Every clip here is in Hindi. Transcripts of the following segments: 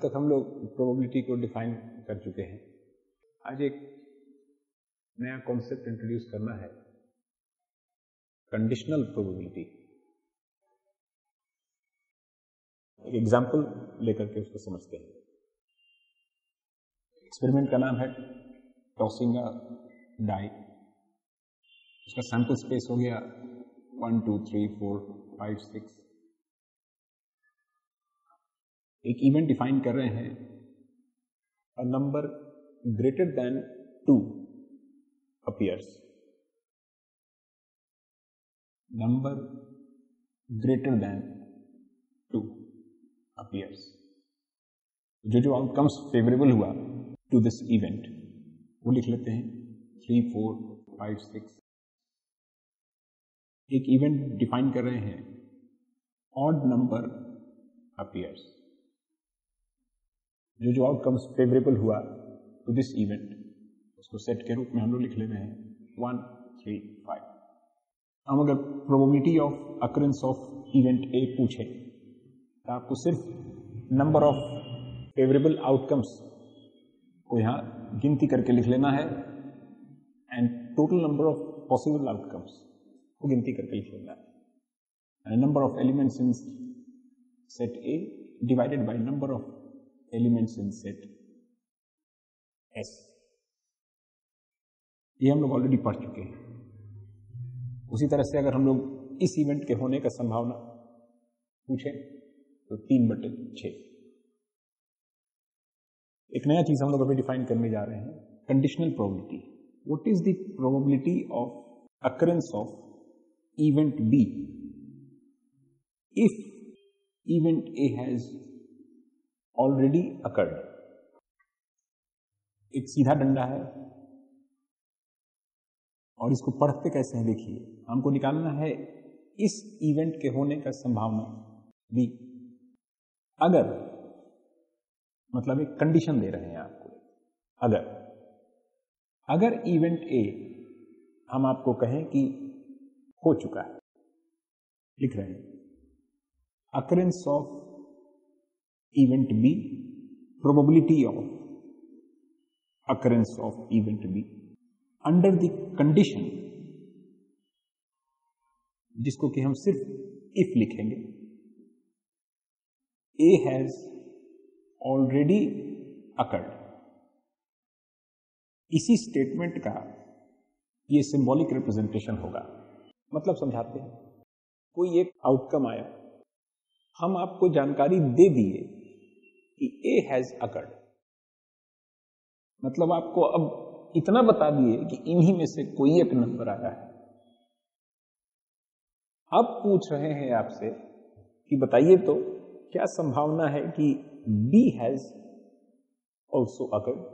तक हम लोग प्रोबेबिलिटी को डिफाइन कर चुके हैं। आज एक नया कॉन्सेप्ट इंट्रोड्यूस करना है, कंडीशनल प्रोबेबिलिटी। एक एग्जाम्पल लेकर के उसको समझते हैं। एक्सपेरिमेंट का नाम है टॉसिंग अ डाई। उसका सैंपल स्पेस हो गया 1 2 3 4 5 6। एक इवेंट डिफाइन कर रहे हैं, a number greater than 2 appears, number greater than 2 appears। जो आउटकम्स फेवरेबल हुआ टू दिस इवेंट वो लिख लेते हैं 3 4 5 6। एक इवेंट डिफाइन कर रहे हैं, ऑड नंबर अपीयर्स। जो आउटकम्स फेवरेबल हुआ टू दिस इवेंट उसको सेट के रूप में हम लोग लिख ले रहे हैं 1 3 5। हम अगर probability of occurrence of event A पूछे तो आपको सिर्फ नंबर ऑफ फेवरेबल आउटकम्स को यहां गिनती करके लिख लेना है and total number of possible outcomes को गिनती करके लिख लेना है। Number of elements in set A divided by number of elements in set S. ये हम लोग ऑलरेडी पढ़ चुके हैं। उसी तरह से अगर हम लोग इस इवेंट के होने का संभावना पूछें तो 3/6। एक नया चीज हम लोग अभी डिफाइन करने जा रहे हैं, conditional probability. What is the probability of occurrence of event B if event A has already occurred. एक सीधा डंडा है और इसको पढ़ते कैसे हैं देखिए। हमको निकालना है इस इवेंट के होने का संभावना बी। अगर मतलब एक कंडीशन दे रहे हैं आपको, अगर इवेंट ए हम आपको कहें कि हो चुका है, लिख रहे हैं occurrence of event B, probability of occurrence of event B under the condition, जिसको कि हम सिर्फ इफ लिखेंगे, ए हैज ऑलरेडी अकर्ड। इसी स्टेटमेंट का ये सिंबॉलिक रिप्रेजेंटेशन होगा। मतलब समझाते हैं, कोई एक आउटकम आया, हम आपको जानकारी दे दिए कि ए हैज अकर्ड, मतलब आपको अब इतना बता दिए कि इन्हीं में से कोई एक नंबर आया है। अब पूछ रहे हैं आपसे कि बताइए तो क्या संभावना है कि बी हैज ऑल्सो अकर्ड।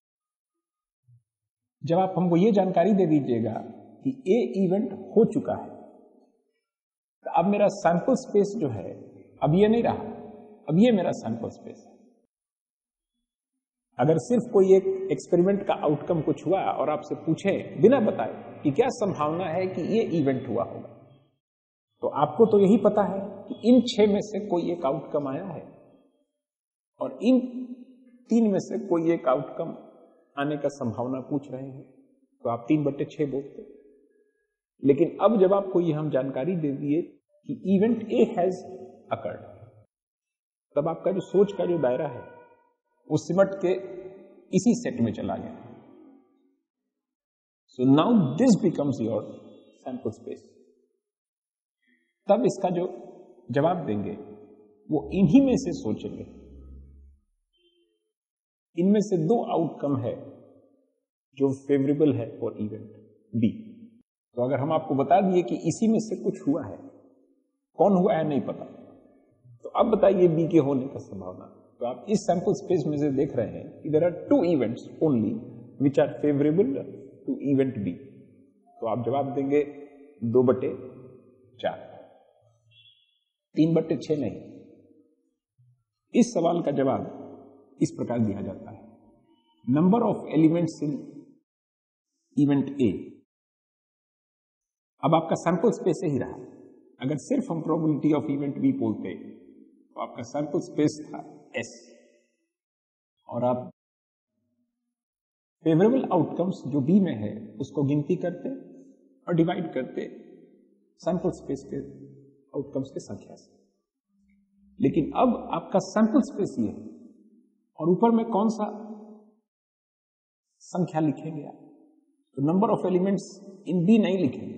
जब आप हमको ये जानकारी दे दीजिएगा कि ए इवेंट हो चुका है, तो अब मेरा सैंपल स्पेस जो है अब ये नहीं रहा, अब ये मेरा सैंपल स्पेस है। अगर सिर्फ कोई एक एक्सपेरिमेंट का आउटकम कुछ हुआ और आपसे पूछे बिना बताए कि क्या संभावना है कि ये इवेंट हुआ होगा, तो आपको तो यही पता है कि इन 6 में से कोई एक आउटकम आया है और इन 3 में से कोई एक आउटकम आने का संभावना पूछ रहे हैं, तो आप 3/6 बोलते। लेकिन अब जब आपको ये हम जानकारी दे दिए कि इवेंट ए हैज अकर्ड, तब आपका जो सोच का जो दायरा है वो सिमट के इसी सेट में चला गया। So now this becomes your sample space. तब इसका जो जवाब देंगे वो इन्हीं में से सोचेंगे। इनमें से 2 आउटकम है जो फेवरेबल है फॉर इवेंट बी। तो अगर हम आपको बता दिए कि इसी में से कुछ हुआ है, कौन हुआ है नहीं पता, तो अब बताइए बी के होने का संभावना। तो आप इस सैंपल स्पेस में से देख रहे हैं कि there are 2 events only which are favourable to event B. तो आप जवाब देंगे 2/4, 3/6 नहीं। इस सवाल का जवाब इस प्रकार दिया जाता है, number of elements in event A. अब आपका सैंपल स्पेस ही रहा। अगर सिर्फ हम प्रोबेबिलिटी ऑफ इवेंट बी बोलते तो आपका सैंपल स्पेस था एस। और आप फेवरेबल आउटकम्स जो बी में है उसको गिनती करते और डिवाइड करते सैंपल स्पेस के आउटकम्स की संख्या से। लेकिन अब आपका सैंपल स्पेस ये है और ऊपर में कौन सा संख्या लिखेंगे आप? तो number of elements in B नहीं लिखेंगे,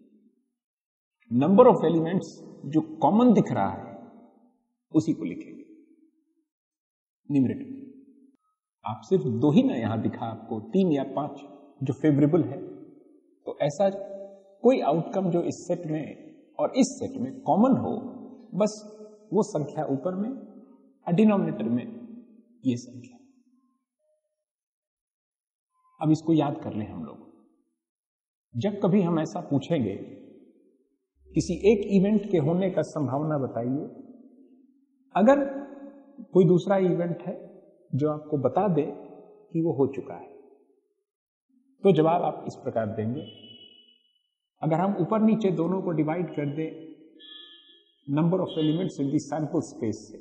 नंबर ऑफ एलिमेंट्स जो कॉमन दिख रहा है उसी को लिखेंगे न्यूमरेटर। आप सिर्फ 2 ही ना यहां दिखा आपको, 3 या 5 जो फेवरेबल है। तो ऐसा कोई आउटकम जो इस सेट में और इस सेट में कॉमन हो, बस वो संख्या ऊपर में और डिनोमिनेटर में ये संख्या। अब इसको याद कर लें हम लोग। जब कभी हम ऐसा पूछेंगे किसी एक इवेंट के होने का संभावना बताइए, अगर कोई दूसरा इवेंट है जो आपको बता दे कि वो हो चुका है, तो जवाब आप इस प्रकार देंगे। अगर हम ऊपर नीचे दोनों को डिवाइड कर दें number of elements in the sample space से,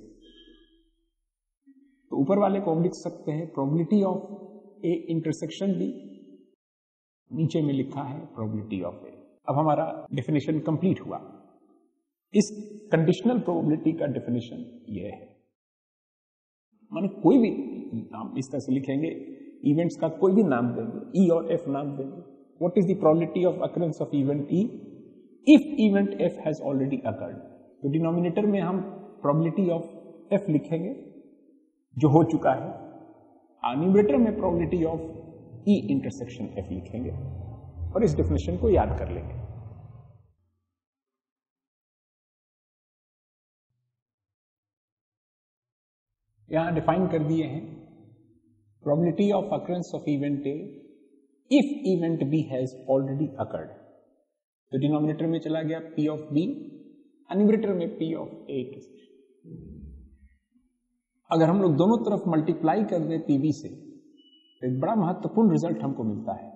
तो ऊपर वाले को हम लिख सकते हैं probability of A intersection B, नीचे में लिखा है प्रोबेबिलिटी ऑफ ए। अब हमारा डेफिनेशन कंप्लीट हुआ। इस कंडीशनल प्रोबेबिलिटी का डेफिनेशन यह है, माने कोई भी नाम इस तरह से लिखेंगे, इवेंट्स का कोई भी नाम देंगे, ई और एफ नाम देंगे। What is the probability of occurrence of event E if event F has already occurred. तो डिनोमिनेटर में हम प्रोबेबिलिटी ऑफ एफ लिखेंगे जो हो चुका है, और न्यूमरेटर में probability of E intersection F लिखेंगे और इस डेफिनेशन को याद कर लेंगे। यहां डिफाइन कर दिए हैं probability of occurrence of event A if event B has already occurred. तो डिनोमिनेटर में चला गया पी ऑफ बी, न्यूमरेटर में पी ऑफ ए। अगर हम लोग दोनों तरफ मल्टीप्लाई कर दें पीबी से, तो एक बड़ा महत्वपूर्ण रिजल्ट हमको मिलता है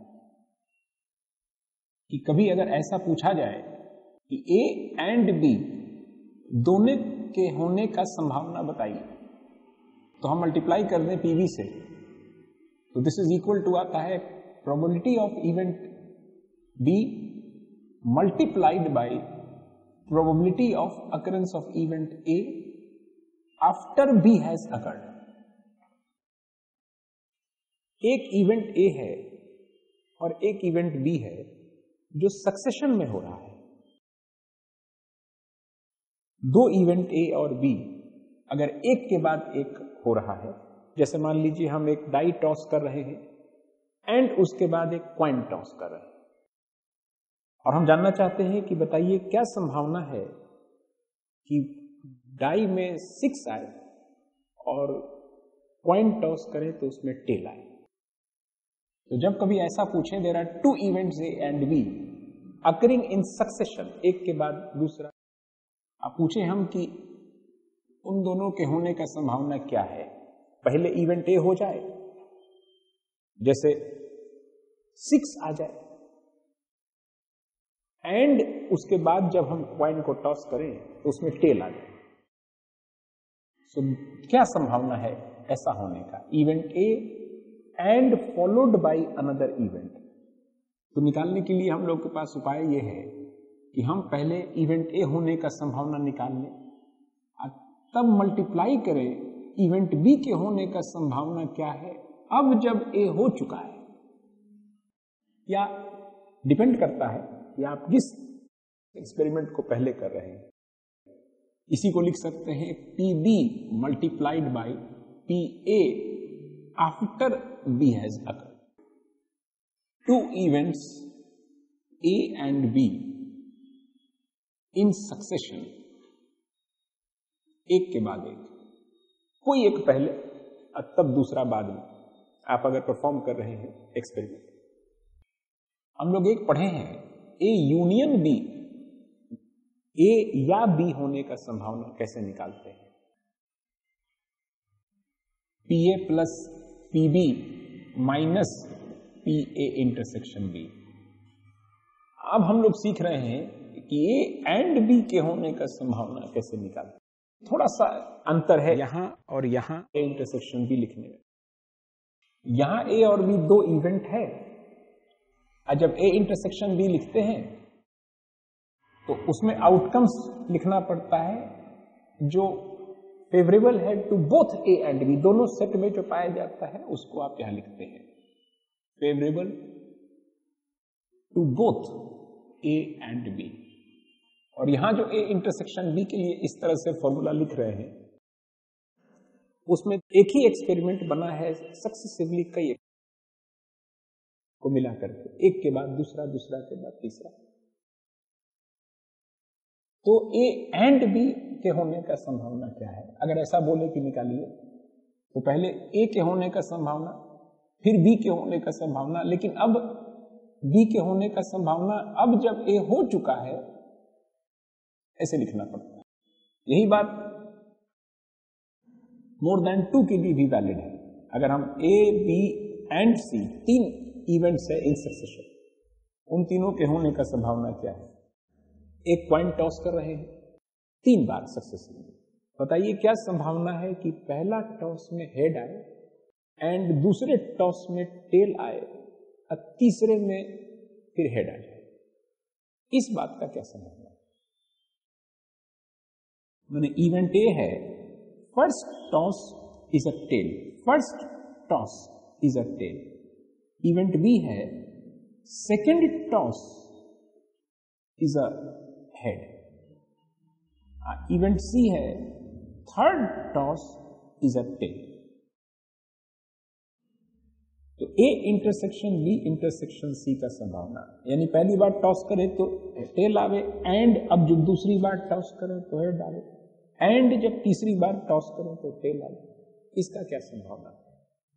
कि कभी अगर ऐसा पूछा जाए कि ए एंड बी दोनों के होने का संभावना बताइए, तो हम मल्टीप्लाई कर दें पीवी से, तो दिस इज इक्वल टू आता है probability of event B multiplied by probability of occurrence of event A after B has occurred. एक इवेंट ए है और एक इवेंट बी है जो सक्सेशन में हो रहा है। 2 इवेंट ए और बी अगर एक के बाद एक हो रहा है, जैसे मान लीजिए हम एक डाई टॉस कर रहे हैं एंड उसके बाद एक कॉइन टॉस कर रहे हैं, और हम जानना चाहते हैं कि बताइए क्या संभावना है कि डाई में 6 आए और कॉइन टॉस करें तो उसमें टेल आए। तो जब कभी ऐसा पूछें there are 2 events A and B occurring in succession, एक के बाद दूसरा, अब पूछे हम कि उन दोनों के होने का संभावना क्या है। पहले इवेंट ए हो जाए, जैसे 6 आ जाए, एंड उसके बाद जब हम कॉइन को टॉस करें तो उसमें टेल आ जाए। सो क्या संभावना है ऐसा होने का, event A and followed by another event. तो निकालने के लिए हम लोग के पास उपाय यह है कि हम पहले इवेंट ए होने का संभावना निकाल लें, तब मल्टीप्लाई करें इवेंट बी के होने का संभावना क्या है अब जब ए हो चुका है, या डिपेंड करता है कि आप किस एक्सपेरिमेंट को पहले कर रहे हैं। इसी को लिख सकते हैं P B multiplied by P A after B has occurred. 2 events A and B in succession, एक के बाद एक, कोई एक पहले और तब दूसरा बाद में, आप अगर परफॉर्म कर रहे हैं एक्सपेरिमेंट। हम लोग एक पढ़े हैं ए यूनियन बी, ए या बी होने का संभावना कैसे निकालते हैं। P A plus P B minus P A intersection B. अब हम लोग सीख रहे हैं कि ए एंड बी के होने का संभावना कैसे निकालते हैं। थोड़ा सा अंतर है यहां और यहां ए इंटरसेक्शन बी लिखने में। यहां ए और बी दो इवेंट है, और जब ए इंटरसेक्शन बी लिखते हैं तो उसमें आउटकम्स लिखना पड़ता है जो फेवरेबल है to both A and B, दोनों सेट में जो पाया जाता है उसको आप यहां लिखते हैं favourable to both A and B. और यहां जो ए इंटरसेक्शन बी के लिए इस तरह से फॉर्मूला लिख रहे हैं, उसमें एक ही एक्सपेरिमेंट बना है सक्सेसिवली कई को मिला करके, एक के बाद दूसरा, दूसरा के बाद तीसरा। तो ए एंड बी के होने का संभावना क्या है? अगर ऐसा बोले कि निकालिए, तो पहले ए के होने का संभावना, फिर बी के होने का संभावना, लेकिन अब बी के होने का संभावना अब जब ए हो चुका है ऐसे लिखना पड़ता है। यही बात मोर देन 2 के लिए भी वैलिड है। अगर हम ए बी एंड सी तीन इवेंट्स है इन सक्सेशन, उन तीनों के होने का संभावना क्या है? एक पॉइंट टॉस कर रहे हैं 3 बार सक्सेसफुल, बताइए क्या संभावना है कि पहला टॉस में हेड आए एंड दूसरे टॉस में टेल आए और तीसरे में फिर हेड आ जाए? इस बात का क्या संभावना है? मैंने इवेंट ए है, first toss is a tail, first toss is a tail. Event B है, second toss is a head. Event C है, third toss is a tail. तो A intersection B intersection C का संभावना, यानी पहली बार टॉस करें तो टेल आवे, एंड अब जब दूसरी बार टॉस करें तो हेड आवे, एंड जब तीसरी बार टॉस करें तो टेल आवे, इसका क्या संभावना है?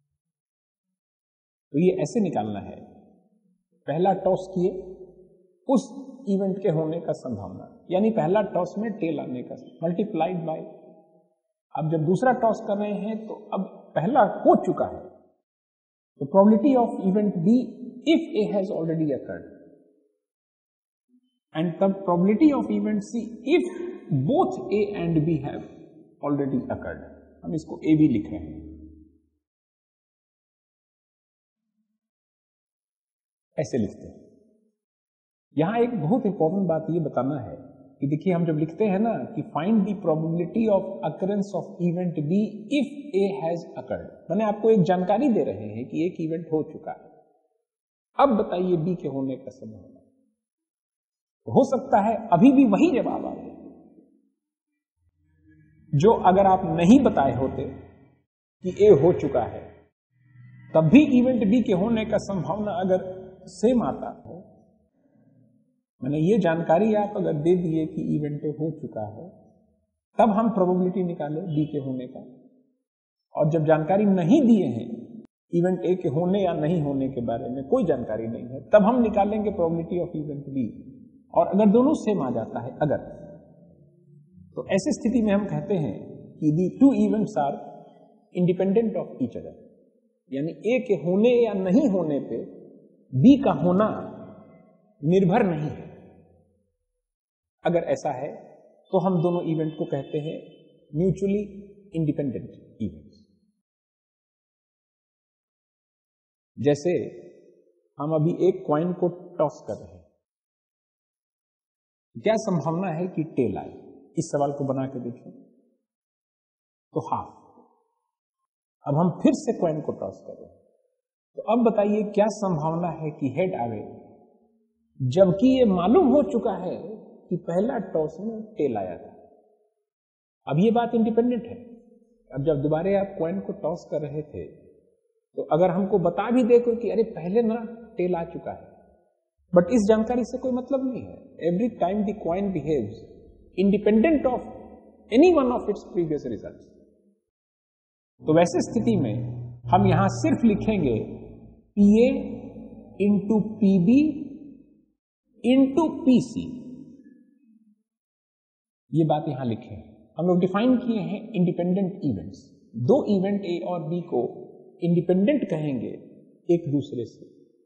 तो ये ऐसे निकालना है, पहला टॉस किए उस इवेंट के होने का संभावना, यानी पहला टॉस में टेल आने का मल्टीप्लाइड बाय, अब जब दूसरा टॉस कर रहे हैं तो अब पहला हो चुका है, तो probability of event B if A has already occurred, and तब probability of event C if both A and B have already occurred. हम इसको ए बी लिख रहे हैं, ऐसे लिखते हैं। यहां एक बहुत इंपॉर्टेंट बात ये बताना है कि देखिए, हम जब लिखते हैं ना कि find the probability of occurrence of event B if A has occurred, मैंने आपको एक जानकारी दे रहे हैं कि एक इवेंट हो चुका है, अब बताइए बी के होने का संभावना। हो सकता है अभी भी वही जवाब आ जाए जो अगर आप नहीं बताए होते कि ए हो चुका है, तब भी इवेंट बी के होने का संभावना अगर सेम आता हो, मैंने ये जानकारी आप अगर दे दिए कि इवेंट ए हो चुका है, तब हम प्रोबेबिलिटी निकाले बी के होने का, और जब जानकारी नहीं दिए हैं इवेंट ए के होने या नहीं होने के बारे में, कोई जानकारी नहीं है, तब हम निकालेंगे प्रोबेबिलिटी ऑफ इवेंट बी, और अगर दोनों सेम आ जाता है अगर, तो ऐसी स्थिति में हम कहते हैं कि the 2 events are independent of each other, यानी ए के होने या नहीं होने पे बी का होना निर्भर नहीं है। अगर ऐसा है तो हम दोनों इवेंट को कहते हैं म्यूचुअली इंडिपेंडेंट इवेंट्स। जैसे हम अभी एक कॉइन को टॉस कर रहे हैं, क्या संभावना है कि टेल आए? इस सवाल को बना के देखें तो हाफ। अब हम फिर से कॉइन को टॉस कर रहे हैं, तो अब बताइए क्या संभावना है कि हेड आवे, जबकि ये मालूम हो चुका है कि पहला टॉस में टेल आया था। अब ये बात इंडिपेंडेंट है। अब जब दोबारा आप कॉइन को टॉस कर रहे थे, तो अगर हमको बता भी दे कि अरे पहले ना टेल आ चुका है, बट इस जानकारी से कोई मतलब नहीं है। Every time the coin behaves independent of any one of its previous results. तो वैसे स्थिति में हम यहां सिर्फ लिखेंगे PA into PB into PC, ये बात यहां लिखे हैं। हम लोग डिफाइन किए हैं इंडिपेंडेंट इवेंट्स। 2 इवेंट ए और बी को इंडिपेंडेंट कहेंगे एक दूसरे से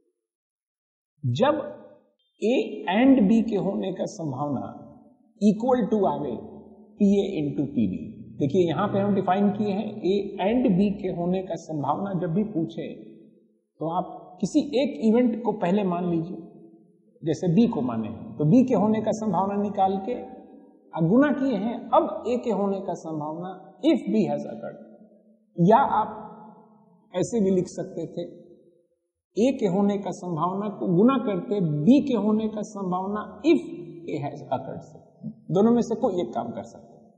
जब ए एंड बी के होने का संभावना इक्वल टू आवे पीए इंटू पीबी। देखिए यहां पे हम डिफाइन किए हैं ए एंड बी के होने का संभावना जब भी पूछे तो आप किसी एक इवेंट को पहले मान लीजिए, जैसे बी को माने हैं, तो बी के होने का संभावना निकाल के गुना किए हैं, अब ए के होने का संभावना इफ बी हैज अकर्ड, या आप ऐसे भी लिख सकते थे ए के होने का संभावना को गुना करते बी के होने का संभावना इफ ए हैज अकर्ड से। दोनों में से कोई एक काम कर सकते हैं।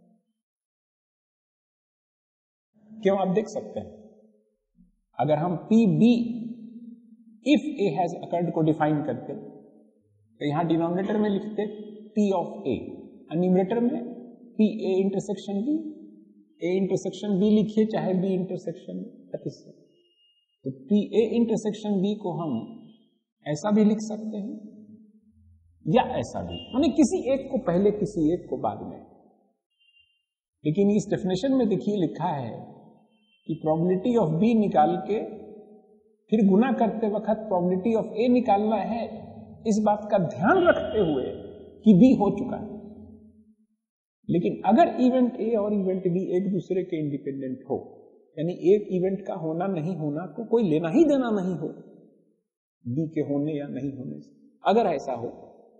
क्यों? आप देख सकते हैं, अगर हम P B if A has occurred को डिफाइन करते तो यहां डिनोमिनेटर में लिखते पी ऑफ ए, न्यूमरेटर में P A intersection B, A intersection B लिखिए चाहे बी इंटरसेक्शन ए। तो पी ए इंटरसेक्शन बी को हम ऐसा भी लिख सकते हैं या ऐसा भी, माने किसी एक को पहले किसी एक को बाद में। लेकिन इस डेफिनेशन में देखिए लिखा है कि प्रोबेबिलिटी ऑफ बी निकाल के फिर गुना करते वक्त प्रोबेबिलिटी ऑफ ए निकालना है, इस बात का ध्यान रखते हुए कि बी हो चुका है। लेकिन अगर इवेंट ए और इवेंट बी एक दूसरे के इंडिपेंडेंट हो, यानी एक इवेंट का होना नहीं होना को कोई लेना ही देना नहीं हो बी के होने या नहीं होने से, अगर ऐसा हो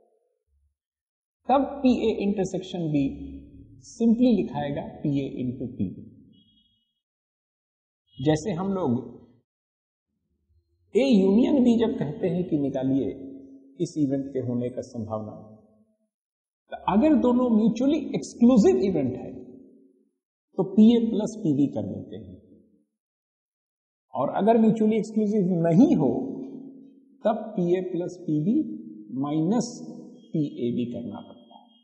तब P A intersection B simply लिखाएगा पी ए इंटू पी। जैसे हम लोग ए यूनियन बी जब कहते हैं कि निकालिए इस इवेंट के होने का संभावना, तो अगर दोनों म्यूचुअली एक्सक्लूसिव इवेंट है तो P A plus P B कर देते हैं, और अगर म्यूचुअली एक्सक्लूसिव नहीं हो तब P A plus P B minus P A B करना पड़ता है।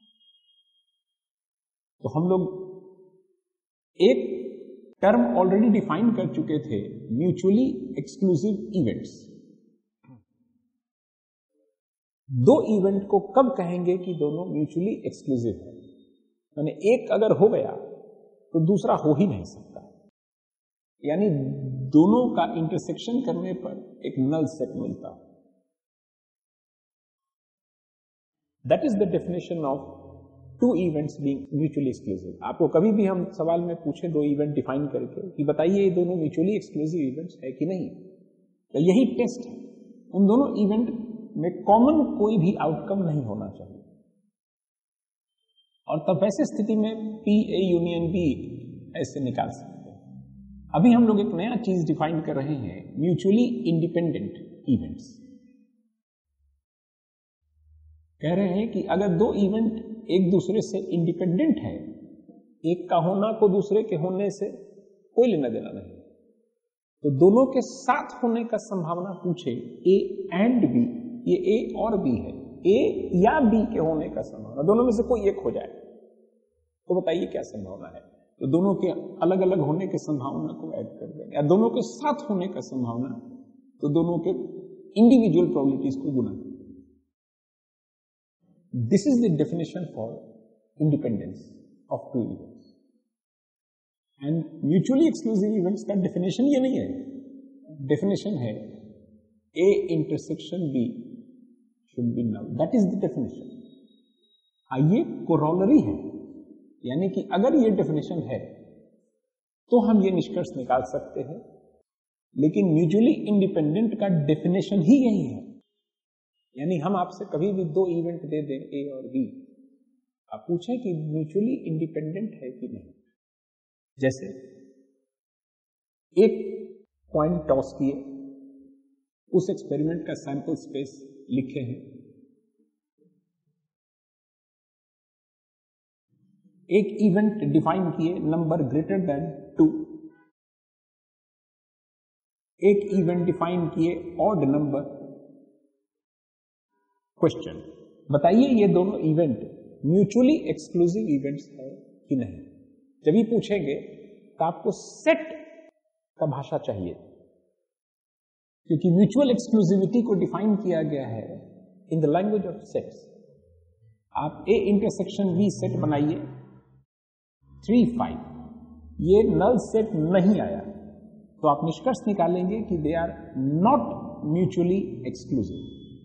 तो हम लोग एक टर्म ऑलरेडी डिफाइन कर चुके थे, म्यूचुअली एक्सक्लूसिव इवेंट्स। दो इवेंट को कब कहेंगे कि दोनों म्यूचुअली एक्सक्लूसिव है, यानी एक अगर हो गया तो दूसरा हो ही नहीं सकता, यानी दोनों का इंटरसेक्शन करने पर एक नल सेट मिलता। That is the definition of two events being mutually exclusive. आपको कभी भी हम सवाल में पूछे दो इवेंट डिफाइन करके कि बताइए ये दोनों म्यूचुअली एक्सक्लूसिव इवेंट्स है कि नहीं, तो यही टेस्ट है। उन दोनों इवेंट में कॉमन कोई भी आउटकम नहीं होना चाहिए, और तब वैसे स्थिति में पी ए यूनियन बी ऐसे निकाल सकते हैं। अभी हम लोग एक नया चीज डिफाइन कर रहे हैं, म्यूचुअली इंडिपेंडेंट इवेंट्स। कह रहे हैं कि अगर दो इवेंट एक दूसरे से इंडिपेंडेंट है, एक का होना को दूसरे के होने से कोई लेना देना नहीं, तो दोनों के साथ होने का संभावना पूछे ए एंड बी, ये ए और बी है, ए या बी के होने का संभावना, दोनों में से कोई एक हो जाए तो बताइए क्या संभावना है। तो दोनों के अलग अलग होने की संभावना को ऐड कर देंगे, या दोनों के साथ होने का संभावना, तो दोनों के इंडिविजुअल प्रोबेबिलिटीज को गुना करेंगे। This is the definition for independence of two events. And mutually exclusive events का डेफिनेशन ये नहीं है, डेफिनेशन है A intersection B should be null, that is the definition. ये कोरोलरी है, यानी कि अगर ये डेफिनेशन है तो हम ये निष्कर्ष निकाल सकते हैं, लेकिन म्यूचुअली इंडिपेंडेंट का डेफिनेशन ही यही है। यानी हम आपसे कभी भी दो इवेंट दे दें ए और बी, आप पूछें कि म्यूचुअली इंडिपेंडेंट है कि नहीं। जैसे एक पॉइंट टॉस किए, उस एक्सपेरिमेंट का सैंपल स्पेस लिखे हैं, एक इवेंट डिफाइन किए नंबर ग्रेटर देन 2, एक इवेंट डिफाइन किए ऑड नंबर। क्वेश्चन, बताइए ये दोनों इवेंट म्यूचुअली एक्सक्लूसिव इवेंट्स है कि नहीं। जब ये पूछेंगे तो आपको सेट का भाषा चाहिए, क्योंकि म्यूचुअल एक्सक्लूसिविटी को डिफाइन किया गया है in the language of sets. आप ए इंटरसेक्शन बी सेट बनाइए 3, 5, ये नल सेट नहीं आया तो आप निष्कर्ष निकालेंगे कि they are not mutually exclusive.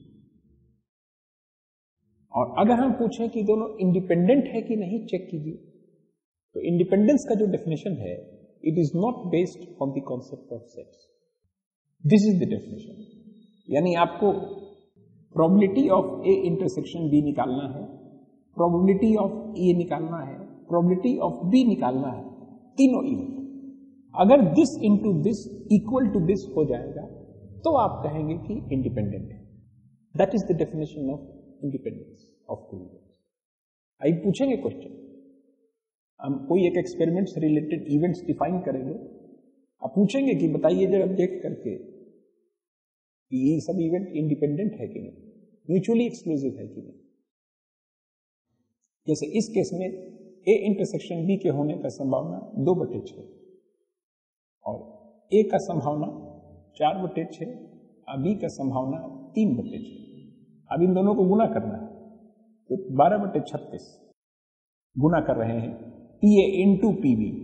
और अगर हम पूछें कि दोनों इंडिपेंडेंट है कि नहीं, चेक कीजिए, तो इंडिपेंडेंस का जो डेफिनेशन है, it is not based on the concept of sets, this is the definition. यानी आपको probability of A intersection B निकालना है, प्रोबेबिलिटी ऑफ ए निकालना है, प्रोबेबिलिटी ऑफ बी निकालना है, तीनों इवेंट। अगर this into this equal to this हो जाएगा तो आप कहेंगे कि इंडिपेंडेंट है। That is the definition of independence of two events. आई पूछेंगे क्वेश्चन, हम कोई एक एक्सपेरिमेंट से रिलेटेड इवेंट्स डिफाइन करेंगे, आप पूछेंगे कि बताइए जरा देख करके कि ये सब इवेंट इंडिपेंडेंट है कि नहीं, म्यूचुअली एक्सक्लूसिव है कि नहीं। जैसे इस केस में ए इंटरसेक्शन बी के होने का संभावना 2/6 और ए का संभावना 4/6 और बी का संभावना 3/6। अब इन दोनों को गुना करना है तो 12/36 गुना कर रहे हैं P A into P B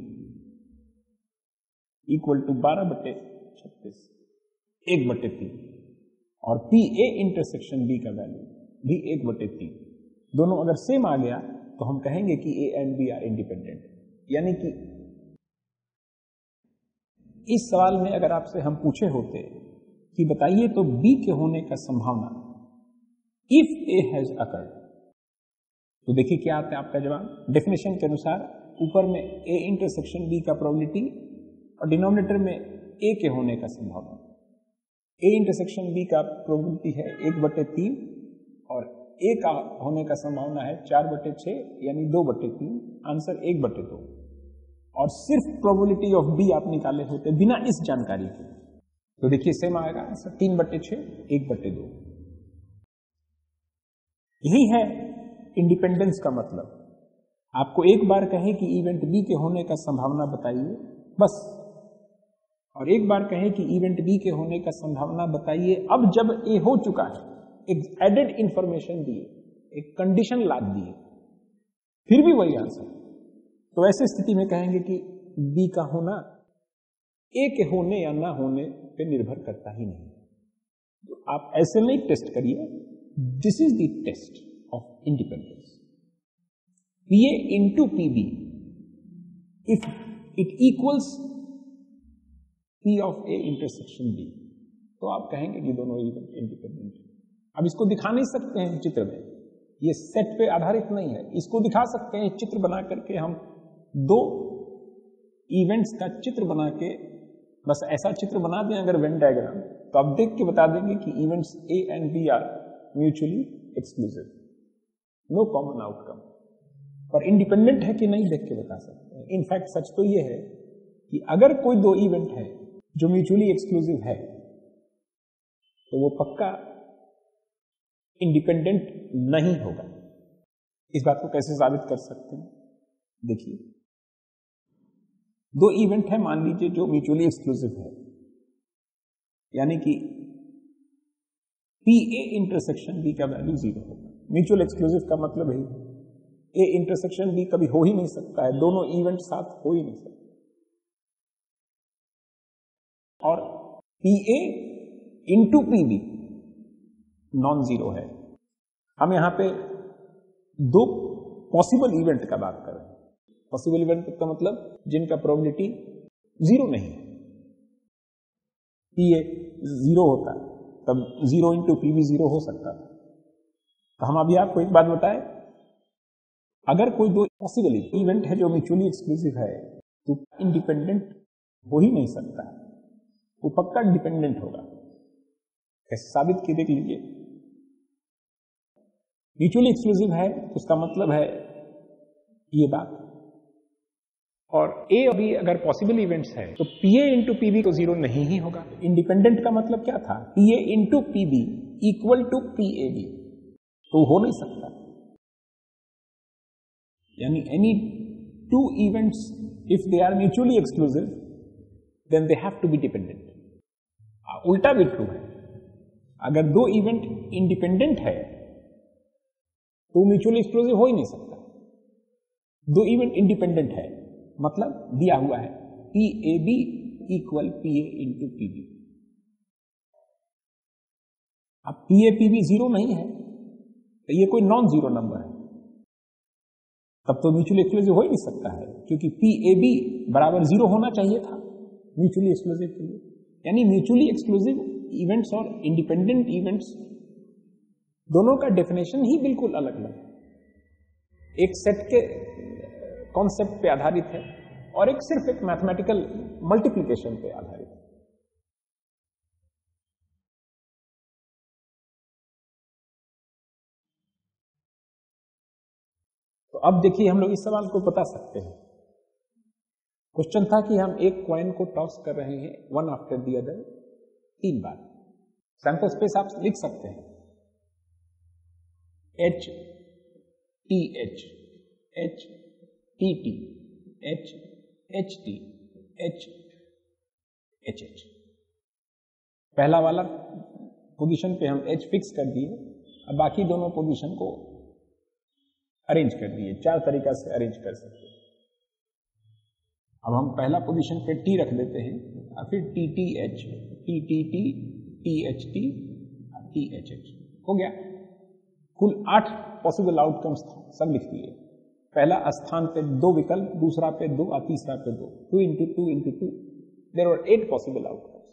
equal to 12/36 1/3 और पी ए इंटरसेक्शन बी का वैल्यू भी 1/3। दोनों अगर सेम आ गया तो हम कहेंगे कि A and B are independent. यानी कि इस सवाल में अगर आपसे हम पूछे होते कि बताइए तो बी के होने का संभावना इफ ए हैज अकर्ड, तो देखिए क्या आता है आपका जवाब। डेफिनेशन के अनुसार ऊपर में ए इंटरसेक्शन बी का प्रोबेबिलिटी और डिनोमिनेटर में ए के होने का संभावना। ए इंटरसेक्शन बी का प्रोबेबिलिटी है 1/3 और ए का होने का संभावना है 4/6 यानी 2/3, आंसर 1/2। और सिर्फ प्रोबेबिलिटी ऑफ बी आप निकाले होते बिना इस जानकारी के तो देखिए सेम आएगा आंसर 3/6 1/2। यही है इंडिपेंडेंस का मतलब। आपको एक बार कहे कि इवेंट बी के होने का संभावना बताइए बस, और एक बार कहे कि इवेंट बी के होने का संभावना बताइए। अब जब ए हो चुका है, एक एडेड इंफॉर्मेशन दिए, एक कंडीशन लाद दिए, फिर भी वही आंसर, तो ऐसी स्थिति में कहेंगे कि बी का होना ए के होने या ना होने पे निर्भर करता ही नहीं। तो आप ऐसे नहीं टेस्ट करिए। This is the test of independence. P A into P B if it equals P of A intersection B, तो आप कहेंगे कि दोनों इवेंट इंडिपेंडेंट है। अब इसको दिखा नहीं सकते हैं चित्र में, ये सेट पे आधारित नहीं है। इसको दिखा सकते हैं चित्र बना करके, हम दो इवेंट्स का चित्र बना के, बस ऐसा चित्र बना दें अगर वेन डायग्राम, तो आप देख के बता देंगे कि events A and B are mutually exclusive, no common outcome. पर इंडिपेंडेंट है कि नहीं देख के बता सकते हैं। इनफैक्ट सच तो यह है कि अगर कोई दो इवेंट है जो म्यूचुअली एक्सक्लूसिव है तो वो पक्का इंडिपेंडेंट नहीं होगा। इस बात को कैसे साबित कर सकते हैं? देखिए, दो इवेंट है मान लीजिए जो म्यूचुअली एक्सक्लूसिव है, यानी कि पी ए इंटरसेक्शन बी का वैल्यू 0 होगा। म्यूचुअल एक्सक्लूसिव का मतलब है ए इंटरसेक्शन बी कभी हो ही नहीं सकता है, दोनों इवेंट साथ हो ही नहीं सकते। और P A into P B non zero है। हम यहां पे दो पॉसिबल इवेंट का बात कर रहे हैं। पॉसिबल इवेंट का मतलब जिनका प्रोबेबिलिटी 0 नहीं है। पी ए 0 होता तब 0 इंटू पी बी 0 हो सकता था। तो हम अभी आपको एक बात बताएं, अगर कोई दो पॉसिबल इवेंट है जो म्यूचुअली एक्सक्लूसिव है तो इंडिपेंडेंट हो ही नहीं सकता है, वो पक्का डिपेंडेंट होगा। कैसे साबित किए देख लीजिए। म्यूचुअली एक्सक्लूसिव है तो उसका मतलब है ये बात, और ए और बी अगर पॉसिबल इवेंट्स है तो P A into P B तो 0 नहीं ही होगा। इंडिपेंडेंट का मतलब क्या था? P A into P B equal to P A B, तो हो नहीं सकता। यानी any two events if they are mutually exclusive then they have to be dependent. उल्टा भी ट्रू है, अगर दो इवेंट इंडिपेंडेंट है तो म्यूचुअली एक्सक्लूसिव हो ही नहीं सकता। दो इवेंट इंडिपेंडेंट है मतलब दिया हुआ है P A B equal P A into P B. अब पी ए पी बी 0 नहीं है तो ये कोई नॉन जीरो नंबर है, तब तो म्यूचुअली एक्सक्लूसिव हो ही नहीं सकता है, क्योंकि पी ए बी बराबर 0 होना चाहिए था म्यूचुअली एक्सक्लूसिव के लिए। यानी म्यूचुअली एक्सक्लूसिव इवेंट्स और इंडिपेंडेंट इवेंट्स दोनों का डेफिनेशन ही बिल्कुल अलग अलग है। एक सेट के कॉन्सेप्ट पे आधारित है और एक सिर्फ एक मैथमेटिकल मल्टीप्लिकेशन पे आधारित है। तो अब देखिए हम लोग इस सवाल को बता सकते हैं। क्वेश्चन था कि हम एक कॉइन को टॉस कर रहे हैं वन आफ्टर द अदर 3 बार। सैंपल स्पेस आप लिख सकते हैं H T H H T T H H T H H H। पहला वाला पोजीशन पे हम H फिक्स कर दिए, अब बाकी दोनों पोजीशन को अरेंज कर दिए। 4 तरीका से अरेंज कर सकते हैं। अब हम पहला पोजीशन पे T रख देते हैं और फिर T T H T T T T H T T H H हो गया। कुल 8 पॉसिबल आउटकम्स सब लिख दिए। पहला स्थान पे 2 विकल्प, दूसरा पे 2 और तीसरा पे 2, 2 into 2 into 2, there were 8 possible outcomes.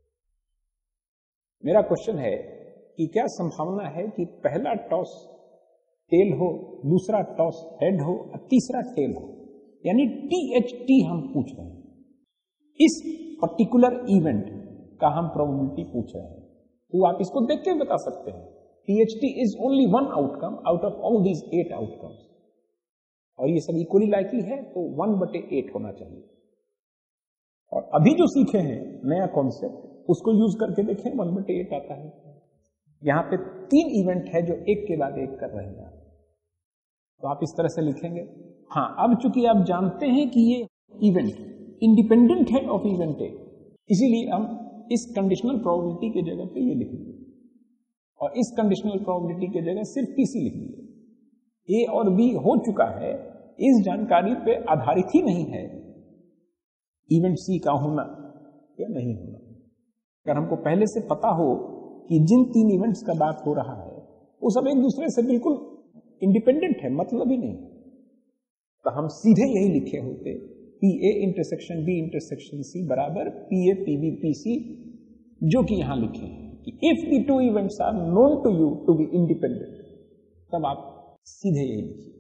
मेरा क्वेश्चन है कि क्या संभावना है कि पहला टॉस टेल हो, दूसरा टॉस हेड हो और तीसरा टेल हो, यानी THT हम पूछ रहे हैं। इस पर्टिकुलर इवेंट का हम प्रोबेबिलिटी पूछ रहे हैं। तो आप इसको देख के बता सकते हैं THT is only 1 outcome out of all these 8 outcomes, और ये सब इक्वली लाइकली है तो 1/8 होना चाहिए। और अभी जो सीखे हैं नया कॉन्सेप्ट उसको यूज करके देखें 1/8 आता है। यहां पे 3 इवेंट है जो एक के बाद एक कर रहे हैं, तो आप इस तरह से लिखेंगे। हाँ, अब चूंकि आप जानते हैं कि ये इवेंट इंडिपेंडेंट है ऑफ इवेंट ए, इसीलिए हम इस कंडीशनल प्रोबेबिलिटी की जगह पे ये लिखेंगे और इस कंडीशनल प्रोबेबिलिटी की जगह सिर्फ TC लिख लीजिए। ए और बी हो चुका है, इस जानकारी पे आधारित ही नहीं है इवेंट सी का होना या नहीं होना। अगर हमको पहले से पता हो कि जिन 3 इवेंट्स का बात हो रहा है वो सब एक दूसरे से बिल्कुल इंडिपेंडेंट है, मतलब ही नहीं, तो हम सीधे यही लिखे होते PA intersection B intersection C बराबर PA PB PC, जो कि यहां लिखे हैं कि if the 2 events are known to you to be independent, तब आप सीधे यही लिखिए।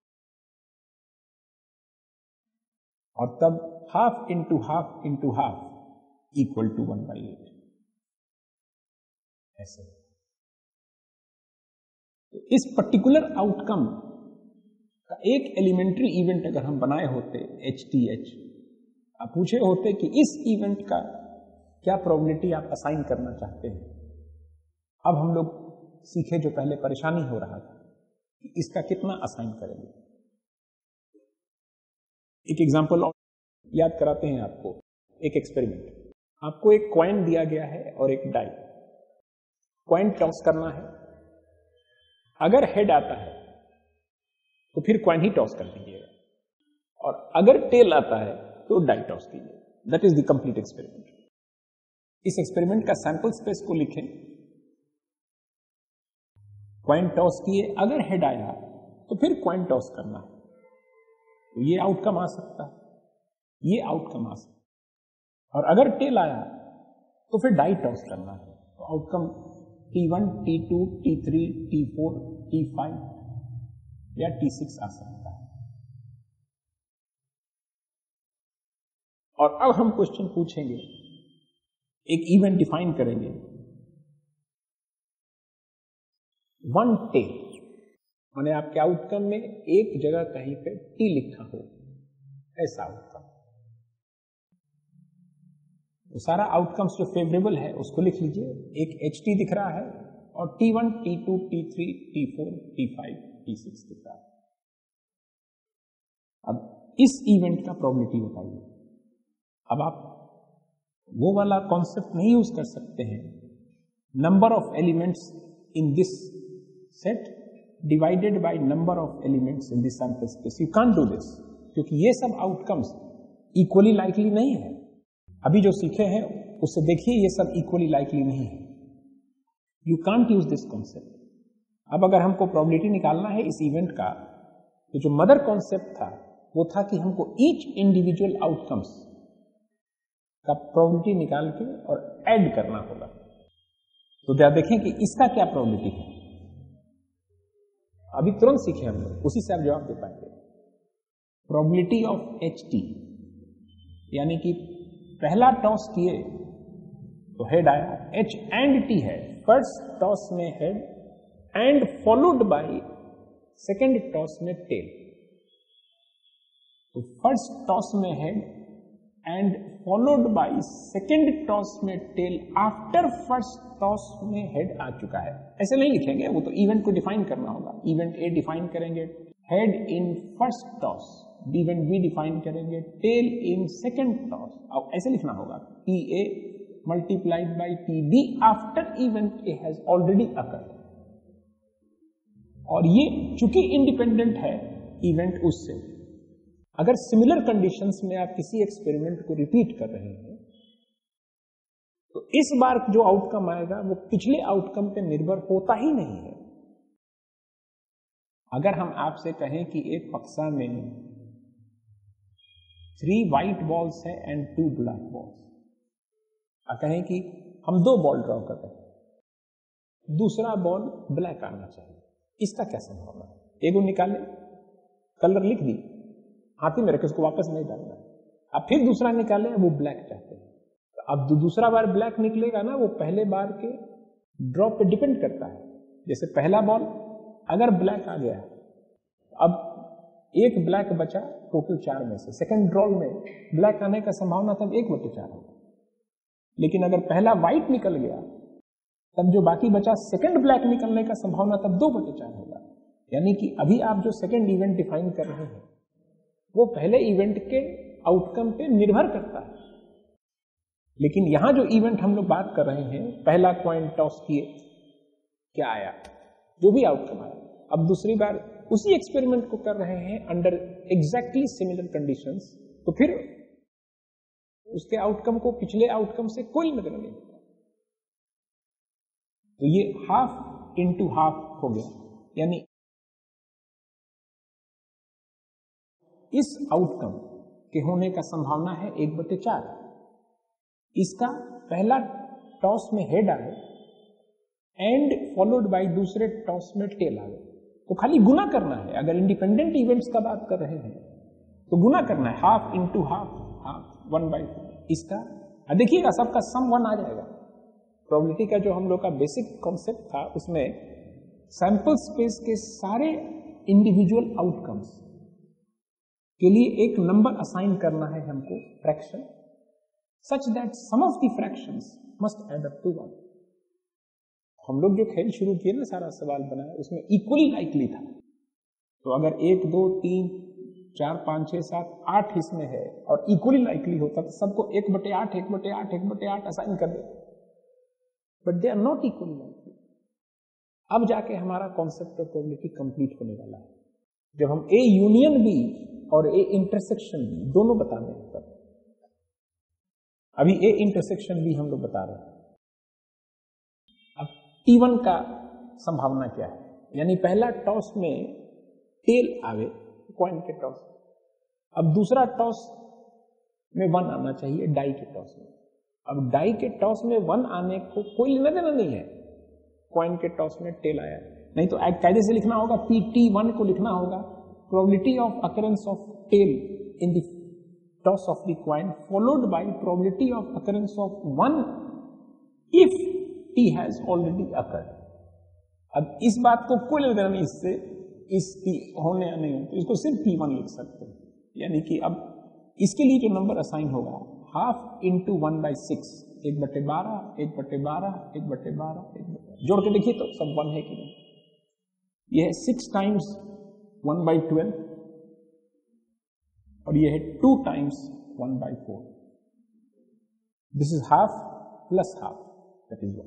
और तब half into half equal to 1/8 ऐसे। तो इस पर्टिकुलर आउटकम का एक एलिमेंट्री इवेंट अगर हम बनाए होते HTH, आप पूछे होते कि इस इवेंट का क्या प्रोबेबिलिटी आप असाइन करना चाहते हैं। अब हम लोग सीखे जो पहले परेशानी हो रहा था कि इसका कितना असाइन करेंगे। एक एग्जांपल और याद कराते हैं आपको, एक एक्सपेरिमेंट। आपको एक कॉइन दिया गया है और एक डाई, कॉइन टॉस करना है। अगर हेड आता है तो फिर कॉइन ही टॉस कर दीजिएगा, और अगर टेल आता है तो डाई टॉस कीजिए। That is the complete experiment. इस एक्सपेरिमेंट का सैंपल स्पेस को लिखें। कॉइन टॉस किए, अगर हेड आया तो फिर कॉइन टॉस करना है, तो ये आउटकम आ सकता है, ये आउटकम आ सकता है। और अगर टेल आया तो फिर डाई टॉस करना है, तो outcome T1 T2 T3 T4 T5 या T6 आ सकता है। और अब हम क्वेश्चन पूछेंगे, एक इवेंट डिफाइन करेंगे, 1 टेल, माने आपके आउटकम में एक जगह कहीं पे T लिखा हो, ऐसा आउटकम। तो सारा आउटकम्स जो फेवरेबल है उसको लिख लीजिए। एक HT दिख रहा है और T1 T2 T3 T4 T5 T6 दिख रहा है। अब इस इवेंट का प्रोबेबिलिटी बताइए। अब आप वो वाला कॉन्सेप्ट नहीं यूज कर सकते हैं, number of elements in this set divided by number of elements in this sample space. You can't do this, क्योंकि ये सब आउटकम्स इक्वली लाइकली नहीं है। अभी जो सीखे हैं उससे देखिए ये सब इक्वली लाइकली नहीं है। You can't use this concept. अब अगर हमको प्रोबेबिलिटी निकालना है इस इवेंट का, तो जो मदर कॉन्सेप्ट था वो था कि हमको ईच इंडिविजुअल आउटकम्स का प्रोबेबिलिटी निकाल के और ऐड करना होगा। तो क्या देखें कि इसका क्या प्रोबेबिलिटी है। अभी तुरंत सीखे हम लोग, उसी से आप जवाब दे पाएंगे। प्रोबेबिलिटी ऑफ HT, यानी कि पहला टॉस किए तो हेड आया, H एंड T है, फर्स्ट टॉस में head and followed by second toss में टेल। तो फर्स्ट टॉस में head and followed by second toss में टेल आफ्टर फर्स्ट टॉस में हेड आ चुका है। ऐसे नहीं लिखेंगे, वो तो इवेंट को डिफाइन करना होगा। इवेंट A डिफाइन करेंगे, head in first toss, event B define करेंगे, टेल इन सेकेंड टॉस। अब ऐसे लिखना होगा, PA multiplied by PB after event A has already occurred. और ये चूंकि इंडिपेंडेंट है इवेंट उससे, अगर सिमिलर कंडीशंस में आप किसी एक्सपेरिमेंट को रिपीट कर रहे हैं तो इस बार जो आउटकम आएगा वो पिछले आउटकम पे निर्भर होता ही नहीं है। अगर हम आपसे कहें कि एक बक्सा में 3 व्हाइट बॉल्स है एंड 2 ब्लैक बॉल्स, और कहें कि हम 2 बॉल ड्रॉ कर रहे हैं, दूसरा बॉल ब्लैक आना चाहिए, इसका क्या संभावना है? एगो निकाले, कलर लिख दी, हाथी में रखे, उसको वापस नहीं डालना। अब फिर दूसरा निकाले, वो ब्लैक चाहते हैं। तो अब दूसरा बार ब्लैक निकलेगा ना, वो पहले बार के ड्रॉप पे डिपेंड करता है। जैसे पहला बॉल अगर ब्लैक आ गया, अब एक ब्लैक बचा टोटल 4 में से, सेकंड ड्रॉल में ब्लैक आने का संभावना तब 1/4 होगा। लेकिन अगर पहला व्हाइट निकल गया, तब जो बाकी बचा सेकंड ब्लैक निकलने का संभावना तब 2/4 होगा। यानी कि अभी आप जो सेकंड इवेंट डिफाइन कर रहे हैं वो पहले इवेंट के आउटकम पे निर्भर करता है। लेकिन यहां जो इवेंट हम लोग बात कर रहे हैं, पहला कॉइन टॉस किए, क्या आया, जो भी आउटकम आया, अब दूसरी बार उसी एक्सपेरिमेंट को कर रहे हैं अंडर एग्जैक्टली सिमिलर कंडीशंस, तो फिर उसके आउटकम को पिछले आउटकम से कोई मतलब नहीं होता। तो ये हाफ इंटू हाफ हो गया, यानी इस आउटकम के होने का संभावना है 1/4। इसका पहला टॉस में हेड आए एंड फॉलोड बाय दूसरे टॉस में टेल आए, तो खाली गुना करना है। अगर इंडिपेंडेंट इवेंट्स का बात कर रहे हैं तो गुना करना है, हाफ इंटू हाफ, हाफ 1/4 इसका। देखिएगा सबका सम 1 आ जाएगा। प्रोबेबिलिटी का जो हम लोग का बेसिक कॉन्सेप्ट था, उसमें सैंपल स्पेस के सारे इंडिविजुअल आउटकम्स के लिए एक नंबर असाइन करना है हमको, fraction, such that sum of the fractions must add up to 1। हम लोग जो खेल शुरू किए ना, सारा सवाल बनाया, उसमें इक्वली लाइकली था। तो अगर 1 2 3 4 5 6 7 8 इसमें है और इक्वली लाइकली होता तो सबको 1/8 1/8 1/8 असाइन कर दे, but they are not equally likely. अब जाके हमारा कॉन्सेप्ट ऑफ प्रोबेबिलिटी कंप्लीट होने वाला है, जब हम ए यूनियन बी और ए इंटरसेक्शन बी दोनों बता रहे हैं। तब अभी ए इंटरसेक्शन बी हम लोग बता रहे हैं। अब T1 का संभावना क्या है, यानी पहला टॉस में टेल आवे, कॉइन के टॉस, अब दूसरा टॉस में 1 आना चाहिए डाई के टॉस में। अब डाई के टॉस में 1 आने को कोई लेना देना नहीं है, कॉइन के टॉस में टेल आया, नहीं तो कायदे से लिखना होगा, PT1 को लिखना होगा probability of occurrence of tail in the toss of the coin followed by probability of occurrence of 1 if T has already occurred। अब इस बात को कोई लेना नहीं इससे, इसकी होने या नहीं होने, इसको सिर्फ T1 लिख सकते हैं। यानी कि अब इसके लिए जो नंबर असाइन होगा, हाफ इंटू 1/6, 1/12 1/12 1/12 जोड़ के देखिए तो सब 1 है कि नहीं। यह है 6 टाइम्स 1/12 और यह है 2 times 1/4। This is half plus half, that is 1।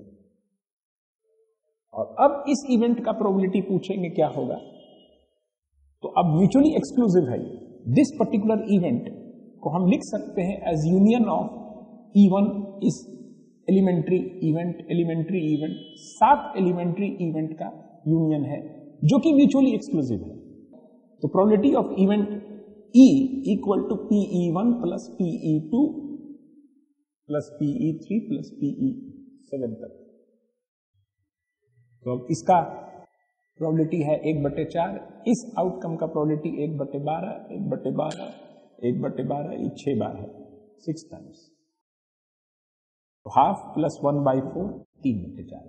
और अब इस इवेंट का प्रोबेबिलिटी पूछेंगे क्या होगा, तो अब म्यूचुअली एक्सक्लूसिव है। दिस पर्टिकुलर इवेंट को हम लिख सकते हैं एज यूनियन ऑफ E1 इस एलिमेंट्री इवेंट 7 एलिमेंट्री इवेंट का यूनियन है जो कि म्यूचुअली एक्सक्लूसिव है। तो probability of event E equal to PE1 plus PE2 plus PE3 plus PE7 तक। तो अब इसका प्रोबेबिलिटी है 1/4, इस आउटकम का प्रोबेबिलिटी 1/12, 1/12, 1/12, ये 6 बार है, 6 टाइम्स। तो हाफ प्लस 1/4, 3/4।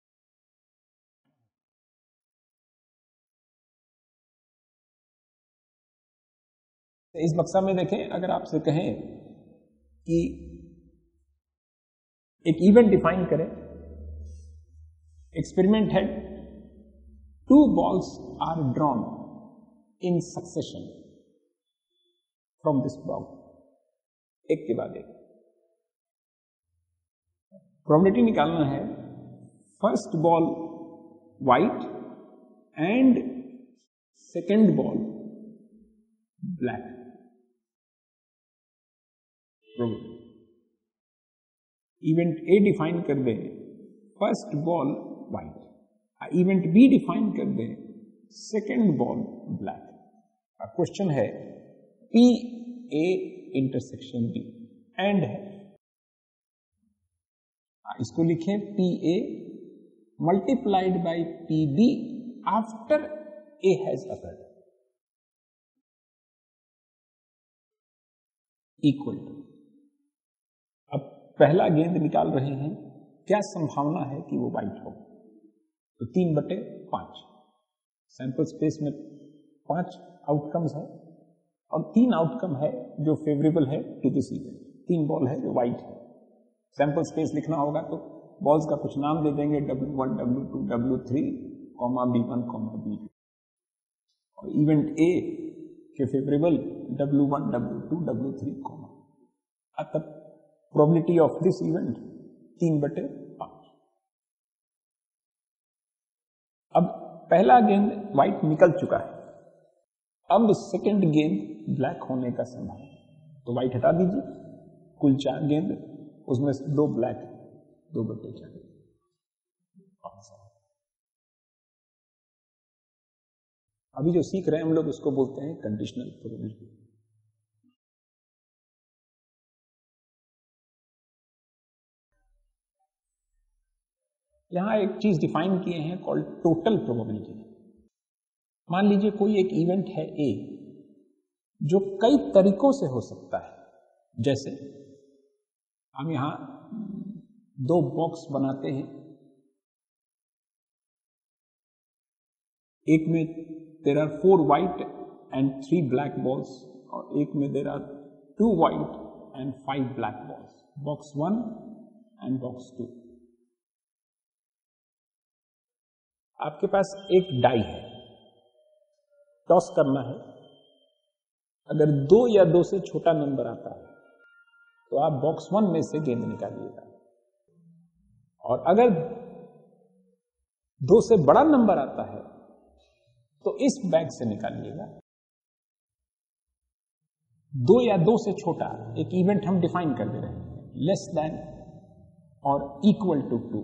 तो इस बक्सा में देखें, अगर आपसे कहें कि एक इवेंट डिफाइन करें, एक्सपेरिमेंट है 2 balls are drawn in succession from this ball, एक के बाद एक। प्रोबेबिलिटी निकालना है first ball white and second ball black. Event A define कर दे first ball white, event B define कर दे सेकेंड बॉल ब्लैक। क्वेश्चन है P A intersection B, and है, इसको लिखें P A multiplied by P B after A has occurred equal to. अब पहला गेंद निकाल रहे हैं, क्या संभावना है कि वो व्हाइट हो? तो 3/5, सैंपल स्पेस में 5 आउटकम्स है और 3 आउटकम है जो फेवरेबल है टू दिस इवेंट। 3 बॉल है जो व्हाइट है। सैंपल स्पेस लिखना होगा तो बॉल्स का कुछ नाम दे देंगे, W1, W2, W3, B1, B2, और इवेंट ए के फेवरेबल W1, W2, W3, तब प्रोबेबिलिटी ऑफ दिस इवेंट 3/5। अब पहला गेंद व्हाइट निकल चुका है, अब सेकंड गेंद ब्लैक होने का संभावना, तो व्हाइट हटा दीजिए, कुल 4 गेंद, उसमें से 2 ब्लैक, 2/4। अभी जो सीख रहे हैं हम लोग उसको बोलते हैं कंडीशनल प्रोबेबिलिटी। यहां एक चीज डिफाइन किए हैं कॉल्ड टोटल प्रोबेबिलिटी। मान लीजिए कोई एक इवेंट है ए जो कई तरीकों से हो सकता है, जैसे हम यहां 2 बॉक्स बनाते हैं, एक में there are 4 white and 3 black balls, और एक में there are 2 white and 5 black balls, box 1 and box 2। आपके पास एक डाई है, टॉस करना है, अगर 2 या 2 से छोटा नंबर आता है तो आप बॉक्स 1 में से गेंद निकालिएगा, और अगर 2 से बड़ा नंबर आता है तो इस बैग से निकालिएगा। 2 या 2 से छोटा एक इवेंट हम डिफाइन कर दे रहे हैं, लेस देन और इक्वल टू 2।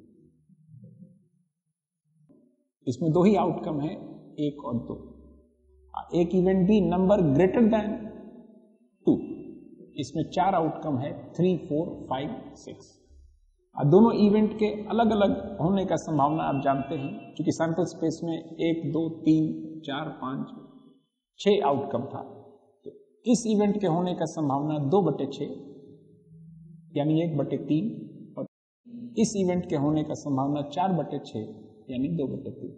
इसमें 2 ही आउटकम है, 1 और 2। एक इवेंट भी नंबर ग्रेटर देन 2, इसमें 4 आउटकम है, 3, 4, 5, 6। दोनों इवेंट के अलग अलग होने का संभावना आप जानते हैं, क्योंकि सैंपल स्पेस में 1, 2, 3, 4, 5, 6 आउटकम था, तो इस इवेंट के होने का संभावना 2/6 यानी 1/3, और इस इवेंट के होने का संभावना 4/6 यानी 2/3।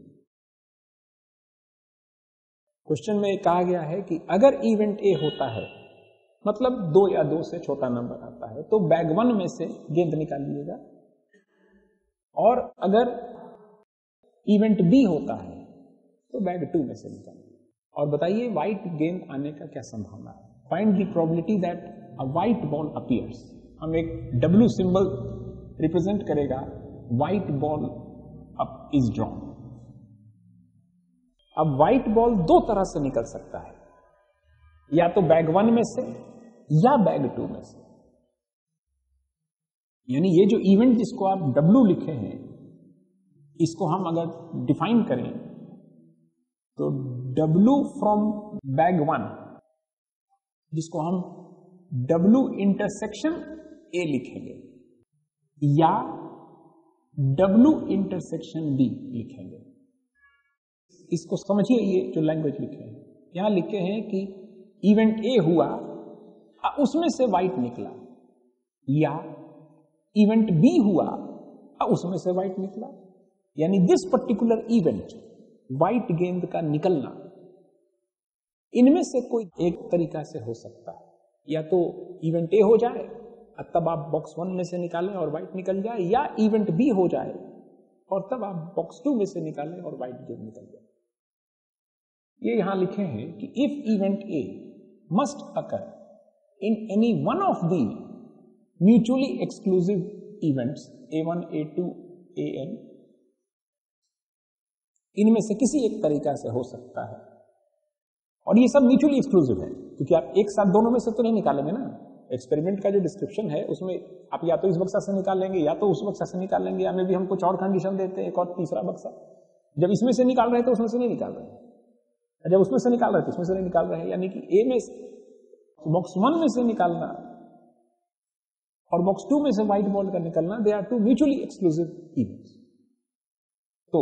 क्वेश्चन में कहा गया है कि अगर इवेंट ए होता है, मतलब 2 या 2 से छोटा नंबर आता है, तो बैग 1 में से गेंद निकालिएगा, और अगर इवेंट बी होता है तो बैग 2 में से निकालिए। और बताइए व्हाइट गेंद आने का क्या संभावना है। Find the probability that a white ball appears. हम एक W सिंबल रिप्रेजेंट करेगा white ball up is drawn. अब व्हाइट बॉल 2 तरह से निकल सकता है, या तो बैग 1 में से या बैग 2 में से। यानी ये जो इवेंट जिसको आप W लिखे हैं, इसको हम अगर डिफाइन करें तो W फ्रॉम बैग 1, जिसको हम W इंटरसेक्शन ए लिखेंगे या W इंटरसेक्शन B लिखेंगे। इसको समझिए, ये जो लैंग्वेज लिखे हैं, यहां लिखे हैं कि इवेंट ए हुआ, उसमें से व्हाइट निकला, या इवेंट बी हुआ, उसमें से व्हाइट निकला। यानी दिस पर्टिकुलर इवेंट, व्हाइट गेंद का निकलना, इनमें से कोई एक तरीका से हो सकता है। या तो इवेंट ए हो जाए, तब आप बॉक्स 1 में से निकालें और व्हाइट निकल जाए, या इवेंट बी हो जाए और तब आप बॉक्स 2 में से निकालें और व्हाइट गेंद निकल जाए। ये यहां लिखे हैं कि if event A must occur in any one of the mutually exclusive events A1, A2, AN, इनमें से किसी एक तरीका से हो सकता है। और ये सब म्यूचुअली एक्सक्लूसिव है, क्योंकि आप एक साथ दोनों में से तो नहीं निकालेंगे ना। एक्सपेरिमेंट का जो डिस्क्रिप्शन है उसमें आप या तो इस बक्सा से निकालेंगे या तो उस बक्सा से निकालेंगे, या में भी हम कुछ और कंडीशन देते हैं, एक और तीसरा बक्सा। जब इसमें से निकाल रहे हैं तो उसमें से नहीं निकाल रहे हैं, जब उसमें से निकाल रहे हैं तो उसमें से नहीं निकाल रहे हैं। यानी कि ए में बॉक्स 1 में से निकालना और बॉक्स 2 में से व्हाइट बॉल का निकलना, they are two mutually exclusive events. तो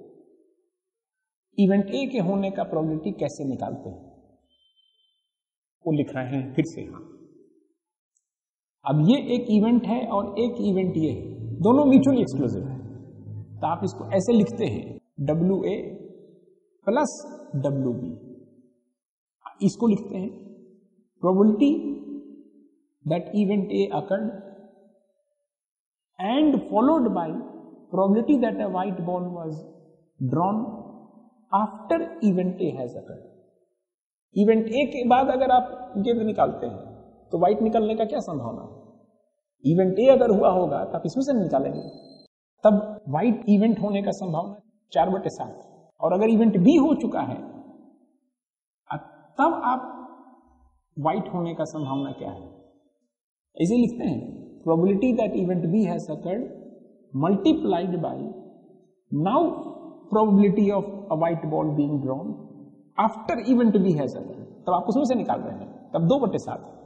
इवेंट ए के होने का प्रोबेबिलिटी कैसे निकालते हैं वो लिख रहे हैं फिर से यहां। अब ये एक इवेंट है और एक इवेंट ये है, दोनों म्यूचुअली एक्सक्लूसिव है। तो आप इसको ऐसे लिखते हैं WA प्लस WB। इसको लिखते हैं probability that event A occurred and followed by probability that a white ball was drawn after event A has occurred। Event A के बाद अगर आप गेंद निकालते हैं तो व्हाइट निकलने का क्या संभावना है? इवेंट A अगर हुआ होगा तो आप इसमें से निकालेंगे, तब व्हाइट इवेंट होने का संभावना 4/7। और अगर इवेंट B हो चुका है तब आप व्हाइट होने का संभावना क्या है? इसे लिखते हैं probability that event B has occurred multiplied by now probability of a white ball being drawn after event B has occurred. तब आप उसमें से निकाल रहे हैं, तब 2/7 है।